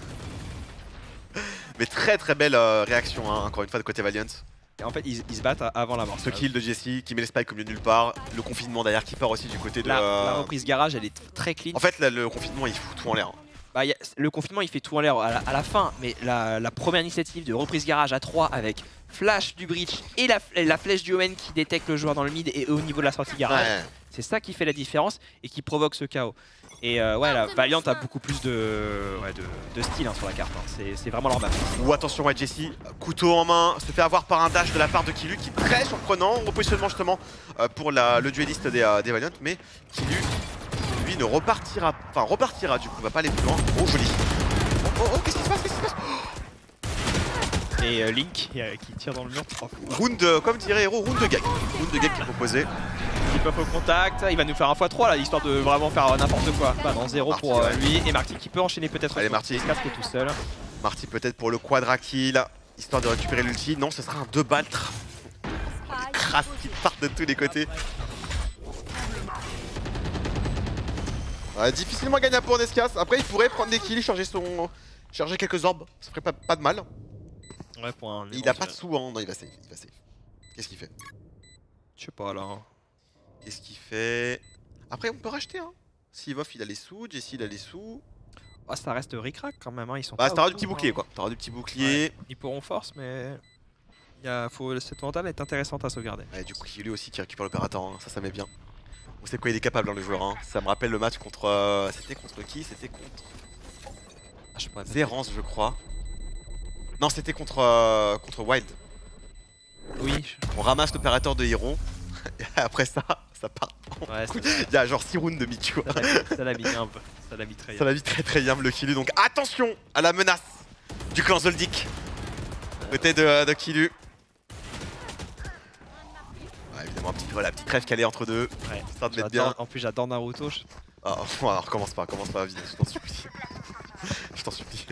Mais très belle réaction, hein, encore une fois, de côté Valiant. Et en fait, ils se battent avant la mort. Ce kill de Jesse qui met les spikes au milieu de nulle part. Le confinement derrière qui part aussi du côté de. La reprise garage, elle est très clean. En fait, là, le confinement il fout tout en l'air. Bah, le confinement il fait tout en l'air à la fin, mais la première initiative de reprise garage à 3 avec flash du breach et la flèche du Omen qui détecte le joueur dans le mid et au niveau de la sortie garage, c'est ça qui fait la différence et qui provoque ce chaos. Et ouais, la Valiant a beaucoup plus de style hein, sur la carte, hein. C'est vraiment leur map. Ou attention à Jesse, couteau en main, se fait avoir par un dash de la part de Kilu qui est très surprenant, repositionnement justement pour le dueliste des Valiant, mais Kilu lui ne repartira, du coup, va pas aller plus loin. Oh joli. Oh, qu'est-ce qui se passe, Et Link qui tire dans le mur. Round, comme dirait Hero, round de gag. Round de gag qui est proposé. Il peut au contact, il va nous faire un x3 là, histoire de vraiment faire n'importe quoi. Bah non, 0 pour lui. Et Marty qui peut enchaîner peut-être. Allez Marty. Escas qui est tout seul. Marty peut-être pour le quadra kill, histoire de récupérer l'ulti. Non, ce sera un 2 balles. Les crasses qui partent de tous les côtés. Difficilement gagnable pour Nescas. Après, il pourrait prendre des kills, charger quelques orbes. Ça ferait pas de mal. Ouais, pour un. Il a pas de sous, hein. Non, il va save. Qu'est-ce qu'il fait? Je sais pas là. Qu'est-ce qu'il fait? Après, on peut racheter, hein. Si Voff il a les sous, Jesse il a les sous. Oh, ça reste ric-rac quand même, hein. Ils sont. Bah, t'auras du petit bouclier quoi. T'auras du petit bouclier. Ouais. Ils pourront force, mais. Cette mentale est intéressante à sauvegarder. Ouais, du coup, il y a lui aussi qui récupère l'opérateur, hein. Ça met bien. On sait quoi il est capable, hein, le joueur. Hein. Ça me rappelle le match contre. C'était contre qui? C'était contre. Ah, je sais pas. Zerance, je crois. Non, c'était contre Wild. Oui. On ramasse l'opérateur de Hero. Et après ça part. Ouais, il y a genre 6 rounds de mid, tu vois. Ça la vit un peu. Ça la vit très bien. Ça la vit très bien le Kilu. Donc attention à la menace du clan Zoldyck. Côté de Kilu. Ouais, évidemment, la petite trêve calée entre deux. Ouais. Ça de mettre bien. En plus, j'adore Naruto. Ah, alors, recommence pas, Vina, je t'en supplie. Je t'en supplie.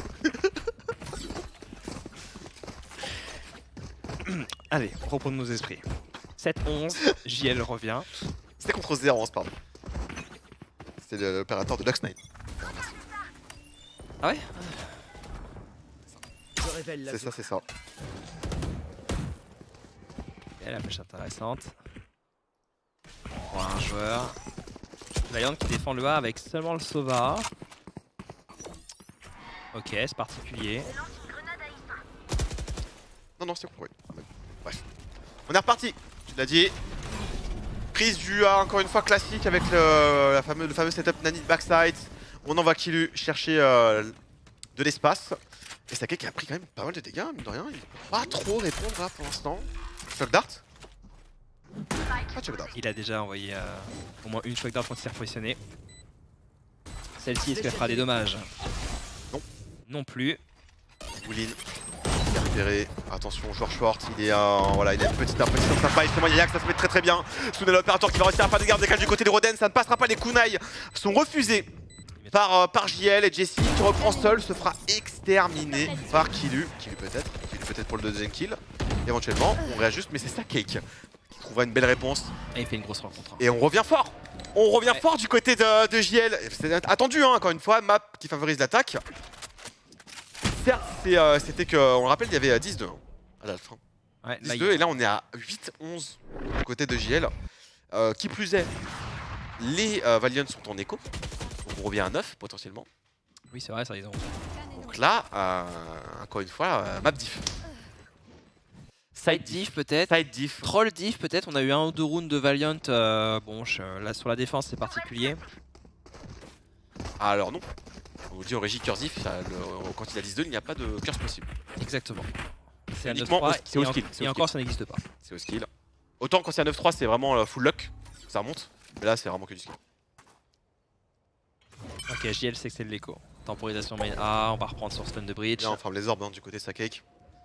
Allez, reprenons nos esprits. 7-11, JL revient. C'était contre Zerance, pardon. C'était l'opérateur de Lux Knight. Ah ouais? C'est ça. Et la pêche intéressante. Pour un joueur. Valiant qui défend le A avec seulement le Sova. Ok, c'est particulier. Non, c'est cool. Bref. On est reparti. Tu l'as dit. Prise du A encore une fois classique avec le fameux setup Nani de backside. On en va Kilu chercher de l'espace. Et Sake qui a pris quand même pas mal de dégâts, mine de rien. Il peut pas trop répondre là pour l'instant. Shock Dart. Pas de Shock Dart. Il a déjà envoyé au moins une Shock Dart quand il s'est repositionné. Celle-ci, est-ce qu'elle fera des dommages? Non. Non plus. Woolin. Repéré. Attention, joueur short, il est voilà, il a une petite impression sympa. Justement, Yax, ça se met très bien. Soudel l'opérateur qui va réussir à faire des gardes décalés du côté de Roden. Ça ne passera pas, les kunai sont refusés par JL et Jesse qui reprend seul, se fera exterminer par Kilu. Kilu peut-être pour le deuxième kill. Éventuellement, on réajuste, mais c'est ça Cake qui trouvera une belle réponse. Et il fait une grosse rencontre. Et on revient fort. On revient Ouais. fort du côté de JL. C'est attendu, hein, encore une fois, map qui favorise l'attaque. Certes, c'était que, on le rappelle, il y avait 10-2 hein, à la fin. Ouais, là, 10-2 et là on est à 8-11 du côté de JL. Qui plus est, les Valiants sont en écho. Donc on revient à 9 potentiellement. Oui, c'est vrai, ça, ils ont. Donc là, encore une fois, map diff. Side diff peut-être. Side diff. Troll diff peut-être. On a eu 1 ou 2 rounds de Valiant. Bon, là sur la défense c'est particulier. Alors non. On vous dit en régie curse diff, quand il a 10-2, il n'y a pas de curse possible. Exactement. C'est à Uniquement 9-3, c'est au et skill. Et encore ça n'existe pas. C'est au skill. Autant quand c'est à 9-3, c'est vraiment full luck, ça remonte. Mais là, c'est vraiment que du skill. Ok, JL sait que c'est de l'écho. Temporisation main. Ah, on va reprendre sur stun de bridge. Là, on ferme les orbes hein, du côté Sakake.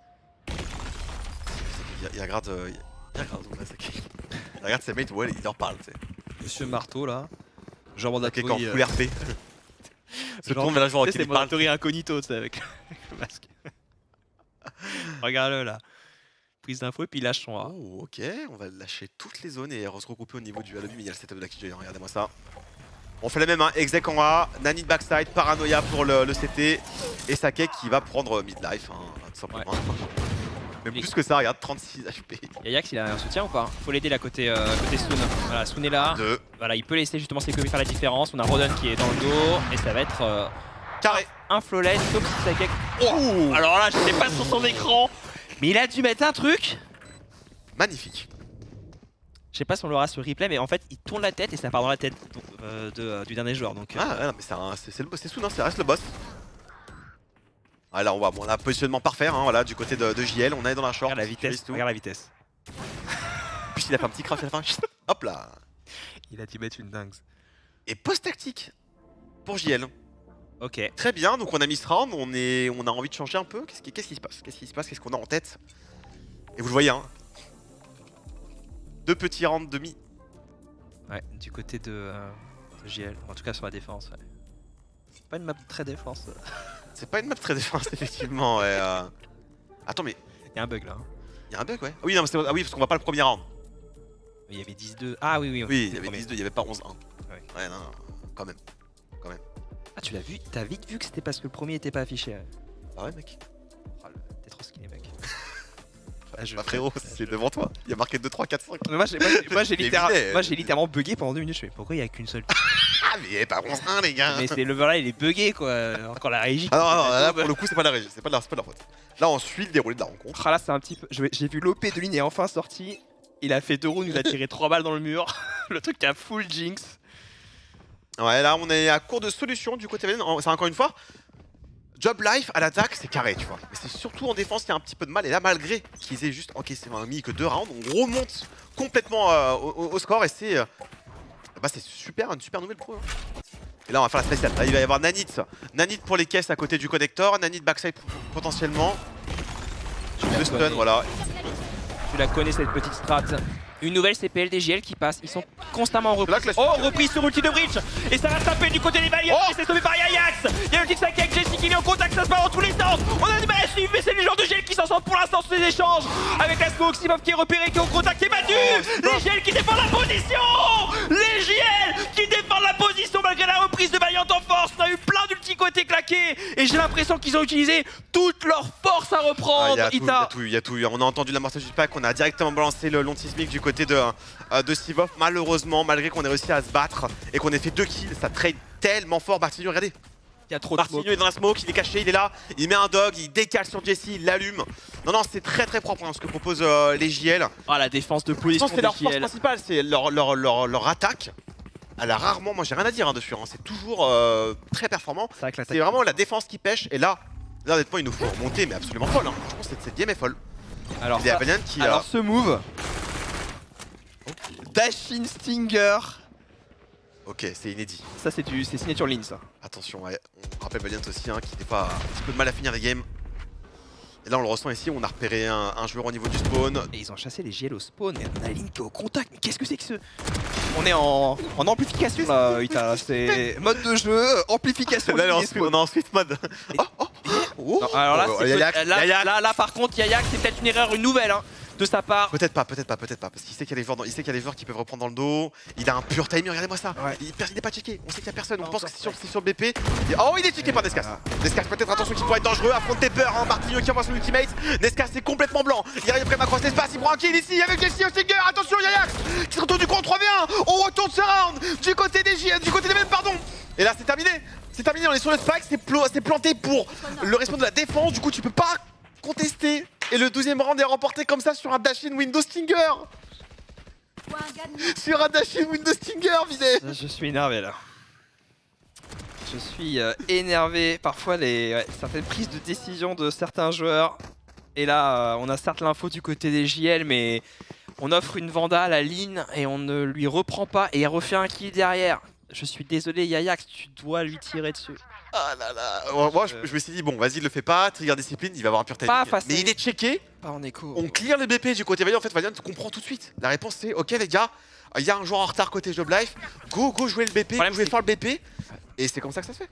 Il regarde. Il regarde ses mates, ouais, il leur parle. Tu sais. Monsieur Marteau là. Genre Sakake en full RP. Se Genre, tourne vers la joueur c'est qui lui parle. Mandatory incognito, tu sais, avec le masque. Regarde-le là. Prise d'info et puis il lâche son A. Oh, ok, on va lâcher toutes les zones et se regrouper au niveau du Halloween. Mais il y a le setup de la KJ, regardez-moi ça. On fait la même, hein. Exec en A, Nani de backside, Paranoia pour le CT et Sakake qui va prendre midlife, hein, tout simplement. Ouais. Mais plus que ça, regarde, 36 HP. Yayax il a un soutien ou pas? Faut l'aider là côté Soon. Voilà, Soon est là. 2. Voilà, il peut laisser justement ses copies faire la différence. On a Rodon qui est dans le dos et ça va être Carré. un flawless sauf si Sakake. Oh, alors là, je sais pas sur son écran, mais il a dû mettre un truc. Magnifique. Je sais pas si on l'aura sur replay, mais en fait il tourne la tête et ça part dans la tête du dernier joueur. Donc, Ah, ouais, non, mais c'est le boss, c'est Soon, hein, ça reste le boss. Ah, là, on voit, bon, on a un positionnement parfait, hein, voilà, du côté de JL, on est dans la short. regarde la vitesse. tout. Regarde la vitesse. Puis il a fait un petit craft à la fin. Hop là. Il a dû mettre une dingue. Et post-tactique pour JL. Ok. Très bien, donc on a mis ce round, on a envie de changer un peu. Qu'est-ce qui se passe? Qu'est-ce qu'on a en tête? Et vous le voyez, hein. 2 petits rounds demi. Ouais, du côté de JL, en tout cas sur la défense. Ouais. C'est pas une map très défense. C'est pas une map très défense, effectivement. Ouais, Attends, mais Il y a un bug là. Hein. il y a un bug, ouais. Ah oui, non, ah oui, parce qu'on voit pas le premier round. Il y avait 10-2. Ah oui, oui. Oui, il y avait 10-2, il y avait pas 11-1. Ouais. Ouais, non, quand même. Ah, tu l'as vu? T'as vite vu que c'était parce que le premier était pas affiché. Ouais. Ah ouais, mec. T'es trop skinny, mec. Bah frérot, c'est devant toi. Il y a marqué 2, 3, 4, 5. Mais moi, j'ai évident. littéralement bugué pendant 2 minutes. Je fais pourquoi il y a qu'une seule. Ah, mais il y avait pas 11-1, les gars. Mais c'est le là, il est bugué quoi. Encore la régie. Ah non, là, pour le coup, c'est pas de la régie, c'est pas de leur faute. Là, on suit le déroulé de la rencontre. Ah là, c'est un petit peu. J'ai vu l'OP de ligne est enfin sorti. Il a fait 2 rounds, il a tiré 3 balles dans le mur. Le truc a full jinx. Ouais, là, on est à court de solutions du côté Valiant. C'est encore une fois, job life à l'attaque, c'est carré, tu vois. Mais c'est surtout en défense qu'il y a un petit peu de mal. Et là, malgré qu'ils aient juste encaissé mis que 2 rounds, on remonte complètement au score. Et c'est super, une super nouvelle pro. Hein. Et là, on va faire la spéciale. Là, il va y avoir Nanit. Nanit pour les caisses à côté du connecteur. Nanit backside potentiellement. Le stun, voilà. Tu la connais cette petite strat. Une nouvelle CPL DJL qui passe, ils sont constamment en reprise. Là, classe- Oh, reprise sur ulti de bridge. Et ça va taper du côté des Valiants. Oh Et c'est sauvé par Yayax. Il y a l'ulti de Sakake, Jesse qui est en contact, ça se part dans tous les sens. On a du mal à suivre, mais c'est les joueurs de GL qui s'en sortent pour l'instant sur ces échanges. Avec la smoke, Simov qui est repéré, qui est en contact, qui est battu. Les GL qui défendent la position. Les GL qui défendent la position malgré la reprise de Valiant en force. On a eu plein d'ulti côté claqués. Et j'ai l'impression qu'ils ont utilisé toute leur force à reprendre. Il y a tout. On a entendu l'amorçage du pack, on a directement balancé le long sismique du côté de Sivov. Malheureusement, malgré qu'on ait réussi à se battre et qu'on ait fait 2 kills, ça trade tellement fort. Martinho, regardez. Il y a trop de Martinho smoke. est dans la smoke, il est caché, il est là. Il met un dog, il décale sur Jesse, il l'allume. Non, c'est très propre hein, ce que proposent les JL. Ah, la défense de Je position pense que c'est leur des force JL. principale, c'est leur attaque. Elle a rarement, moi j'ai rien à dire hein, dessus, hein. C'est toujours très performant. C'est vrai que C'est l'attaque- vraiment la défense qui pêche. Et là honnêtement, il nous faut remonter, mais absolument folle. Hein. Franchement, cette game est folle. Alors, Il y a ça- Valiant qui alors ce move, Dashin Stinger, Ok, c'est inédit. ça c'est signature ligne ça. Attention, ouais. On rappelle Valiant aussi, hein, qui des fois a un petit peu de mal à finir les games. Et là, on le ressent ici, on a repéré un joueur au niveau du spawn. Et ils ont chassé les JL au spawn, et on a Link qui est au contact, mais qu'est-ce que c'est que ce... On est en amplification là, Ita, c'est mode de jeu, amplification. Là, ligne et spawn. on a ensuite mode. Oh, Non, alors là, c'est Yayax, là, par contre, Yayax, c'est peut-être une erreur, une nouvelle. Hein. de sa part. Peut-être pas, parce qu'il sait qu'il y a des joueurs, il sait qu'il y a des joueurs qui peuvent reprendre dans le dos. Il a un pur timing, regardez-moi ça. Ouais. Il n'est pas checké, on sait qu'il y a personne, on Pas pense que encore, c'est sur le BP. Oh, il est checké par Nescas. Nescas peut-être attention qu'il pourrait être dangereux, affronte Pepper, hein, Martinho qui envoie son ultimate. Nescas c'est complètement blanc, il arrive après Macross l'espace, il prend un kill ici avec Jesse Ostinger, attention Yayax qui se retourne du coup en 3v1, on retourne ce round du côté des mêmes, pardon. Et là c'est terminé, on est sur le spike, c'est planté pour le respawn de la défense, du coup tu peux pas contester. Et le 12e round est remporté comme ça sur un dash-in Windows Stinger. Point gagné. Sur un dash-in Windows Stinger, Vinet. Je suis énervé là. Je suis énervé. Parfois certaines prises de décision de certains joueurs. Et là, on a certes l'info du côté des JL, mais on offre une Vanda à la ligne et on ne lui reprend pas et il refait un kill derrière. Je suis désolé Yayax, tu dois lui tirer dessus. Ah là là. Moi, je me suis dit, bon, vas-y, le fais pas, trigger discipline, il va avoir un pur timing. Pas facile. Mais il est checké, Pas en écho. on clear le BP du côté Valiant. En fait, Valiant comprend tout de suite. La réponse c'est, ok les gars, il y a un joueur en retard côté Job Life, go jouer le BP, Problème, jouer c'est- fort le BP. Et c'est comme ça que ça se fait.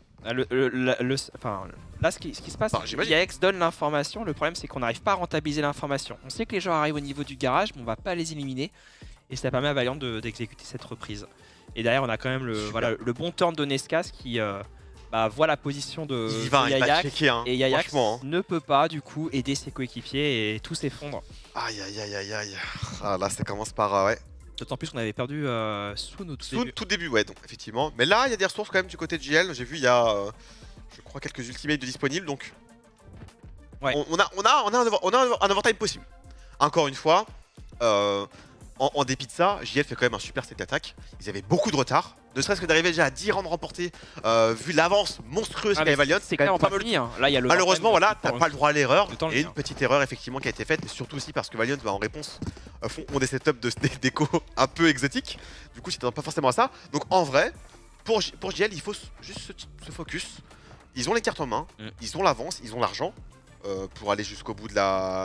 Là, ce qui se passe, Enfin, c'est que j'imagine. Yayax donne l'information. Le problème, c'est qu'on n'arrive pas à rentabiliser l'information. On sait que les joueurs arrivent au niveau du garage, mais on va pas les éliminer. Et ça permet à Valiant d'exécuter cette reprise. Et derrière, on a quand même le bon turn de Nescas qui voit la position de Il va Yayax. checker, hein. Et Yayax Franchement, hein. ne peut pas, du coup, aider ses coéquipiers et tout s'effondre. Aïe aïe aïe aïe aïe. Ah là, ça commence par, ouais. D'autant plus qu'on avait perdu Soon au tout Tout, début. tout début, ouais, donc effectivement. Mais là, il y a des ressources quand même du côté de JL. J'ai vu, il y a, je crois, quelques ultimates de disponibles. Donc, Ouais. on a un overtime possible. Encore une fois, en dépit de ça, JL fait quand même un super set d'attaque. Ils avaient beaucoup de retard. Ne serait-ce que d'arriver déjà à 10 rounds remportés, vu l'avance monstrueuse qu'a Valiant. C'est quand clairement même pas pas mal. fini. Hein. Là, il y a le Malheureusement, overtime voilà, qui t'as prend pas le droit à l'erreur. le temps de Et le une petite erreur effectivement qui a été faite, mais surtout aussi parce que Valiant, en réponse, ont des setups de déco un peu exotiques. Du coup, c'était pas forcément à ça. Donc en vrai, pour JL, il faut juste se focus. Ils ont les cartes en main, ils ont l'avance, ils ont l'argent pour aller jusqu'au bout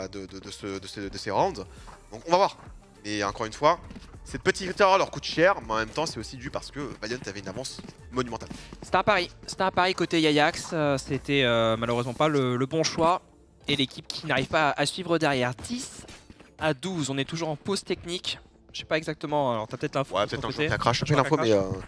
de ces rounds. Donc on va voir. Mais encore une fois, cette petite erreur leur coûte cher, mais en même temps, c'est aussi dû parce que Valiant avait une avance monumentale. C'était un pari côté Yayax, c'était malheureusement pas le bon choix. Et l'équipe qui n'arrive pas à suivre derrière. 10-12, on est toujours en pause technique. Je sais pas exactement, alors t'as peut-être l'info. Ouais, de ton peut-être un côté. joueur qui a crash. J'ai joueur l'info, qui a mais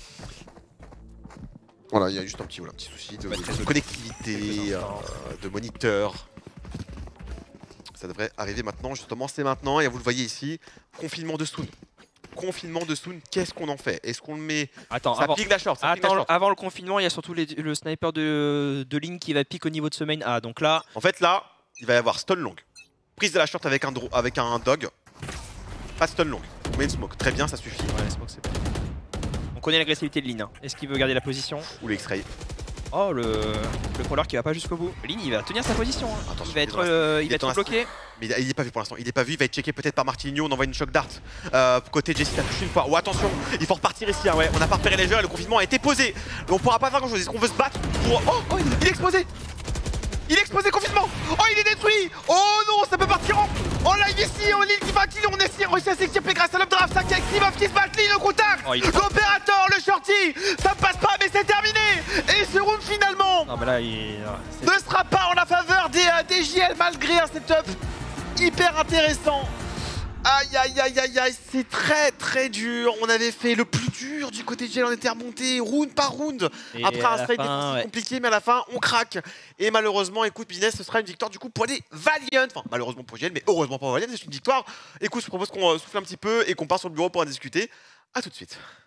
voilà, il y a juste un petit souci de connectivité, de moniteur. Ça devrait arriver maintenant, justement, c'est maintenant. Et vous le voyez ici, confinement de Soon. Confinement de Soon, qu'est-ce qu'on en fait? Est-ce qu'on le met... Attends, Ça avant, pique la short, ça pique la short. avant le confinement, il y a surtout le sniper de ligne qui va pique au niveau de ce main A. Donc là, En fait, là, il va y avoir stun long. Prise de la short avec un dog. Pas de stun long. On met une smoke. Très bien, ça suffit. ouais, c'est bon que c'est bon. On connaît l'agressivité de Lin. Hein. Est-ce qu'il veut garder la position? Ou l'extrait. Oh, le crawler qui va pas jusqu'au bout. Lin, il va tenir sa position. Hein. Attention, Il va il est dans être la bloqué. Mais il est pas vu pour l'instant. Il est pas vu. Il va être checké peut-être par Martinho. On envoie une shock dart. Côté Jesse, ça touche une fois. Oh, attention. Il faut repartir ici. Hein, ouais. On n'a pas repéré les joueurs. Le confinement a été posé. Mais on pourra pas faire grand chose. Est-ce qu'on veut se battre pour... Oh, il est explosé. Il est explosé, confinement. Oh, il est détruit. Oh non, ça peut partir en live ici. En ligne qui va kill. On essaie réussi à s'extirper grâce à l'updraft. Ça avec Sivov qui se bat. Ligne, le contact. Oh, L'opérateur, le shorty. Ça passe pas, mais c'est terminé. Et ce round finalement Non, mais là, ne sera pas en la faveur des JL malgré un setup hyper intéressant. Aïe aïe aïe aïe aïe, c'est très dur. On avait fait le plus dur du côté JL, on était remonté round par round. Et Après à un la slide fin, défensif ouais. compliqué, mais à la fin on craque. Et malheureusement, écoute, business, ce sera une victoire du coup pour les Valiant. Enfin, malheureusement pour JL, mais heureusement pour Valiant, c'est une victoire. Écoute, je propose qu'on souffle un petit peu et qu'on part sur le bureau pour en discuter. A tout de suite.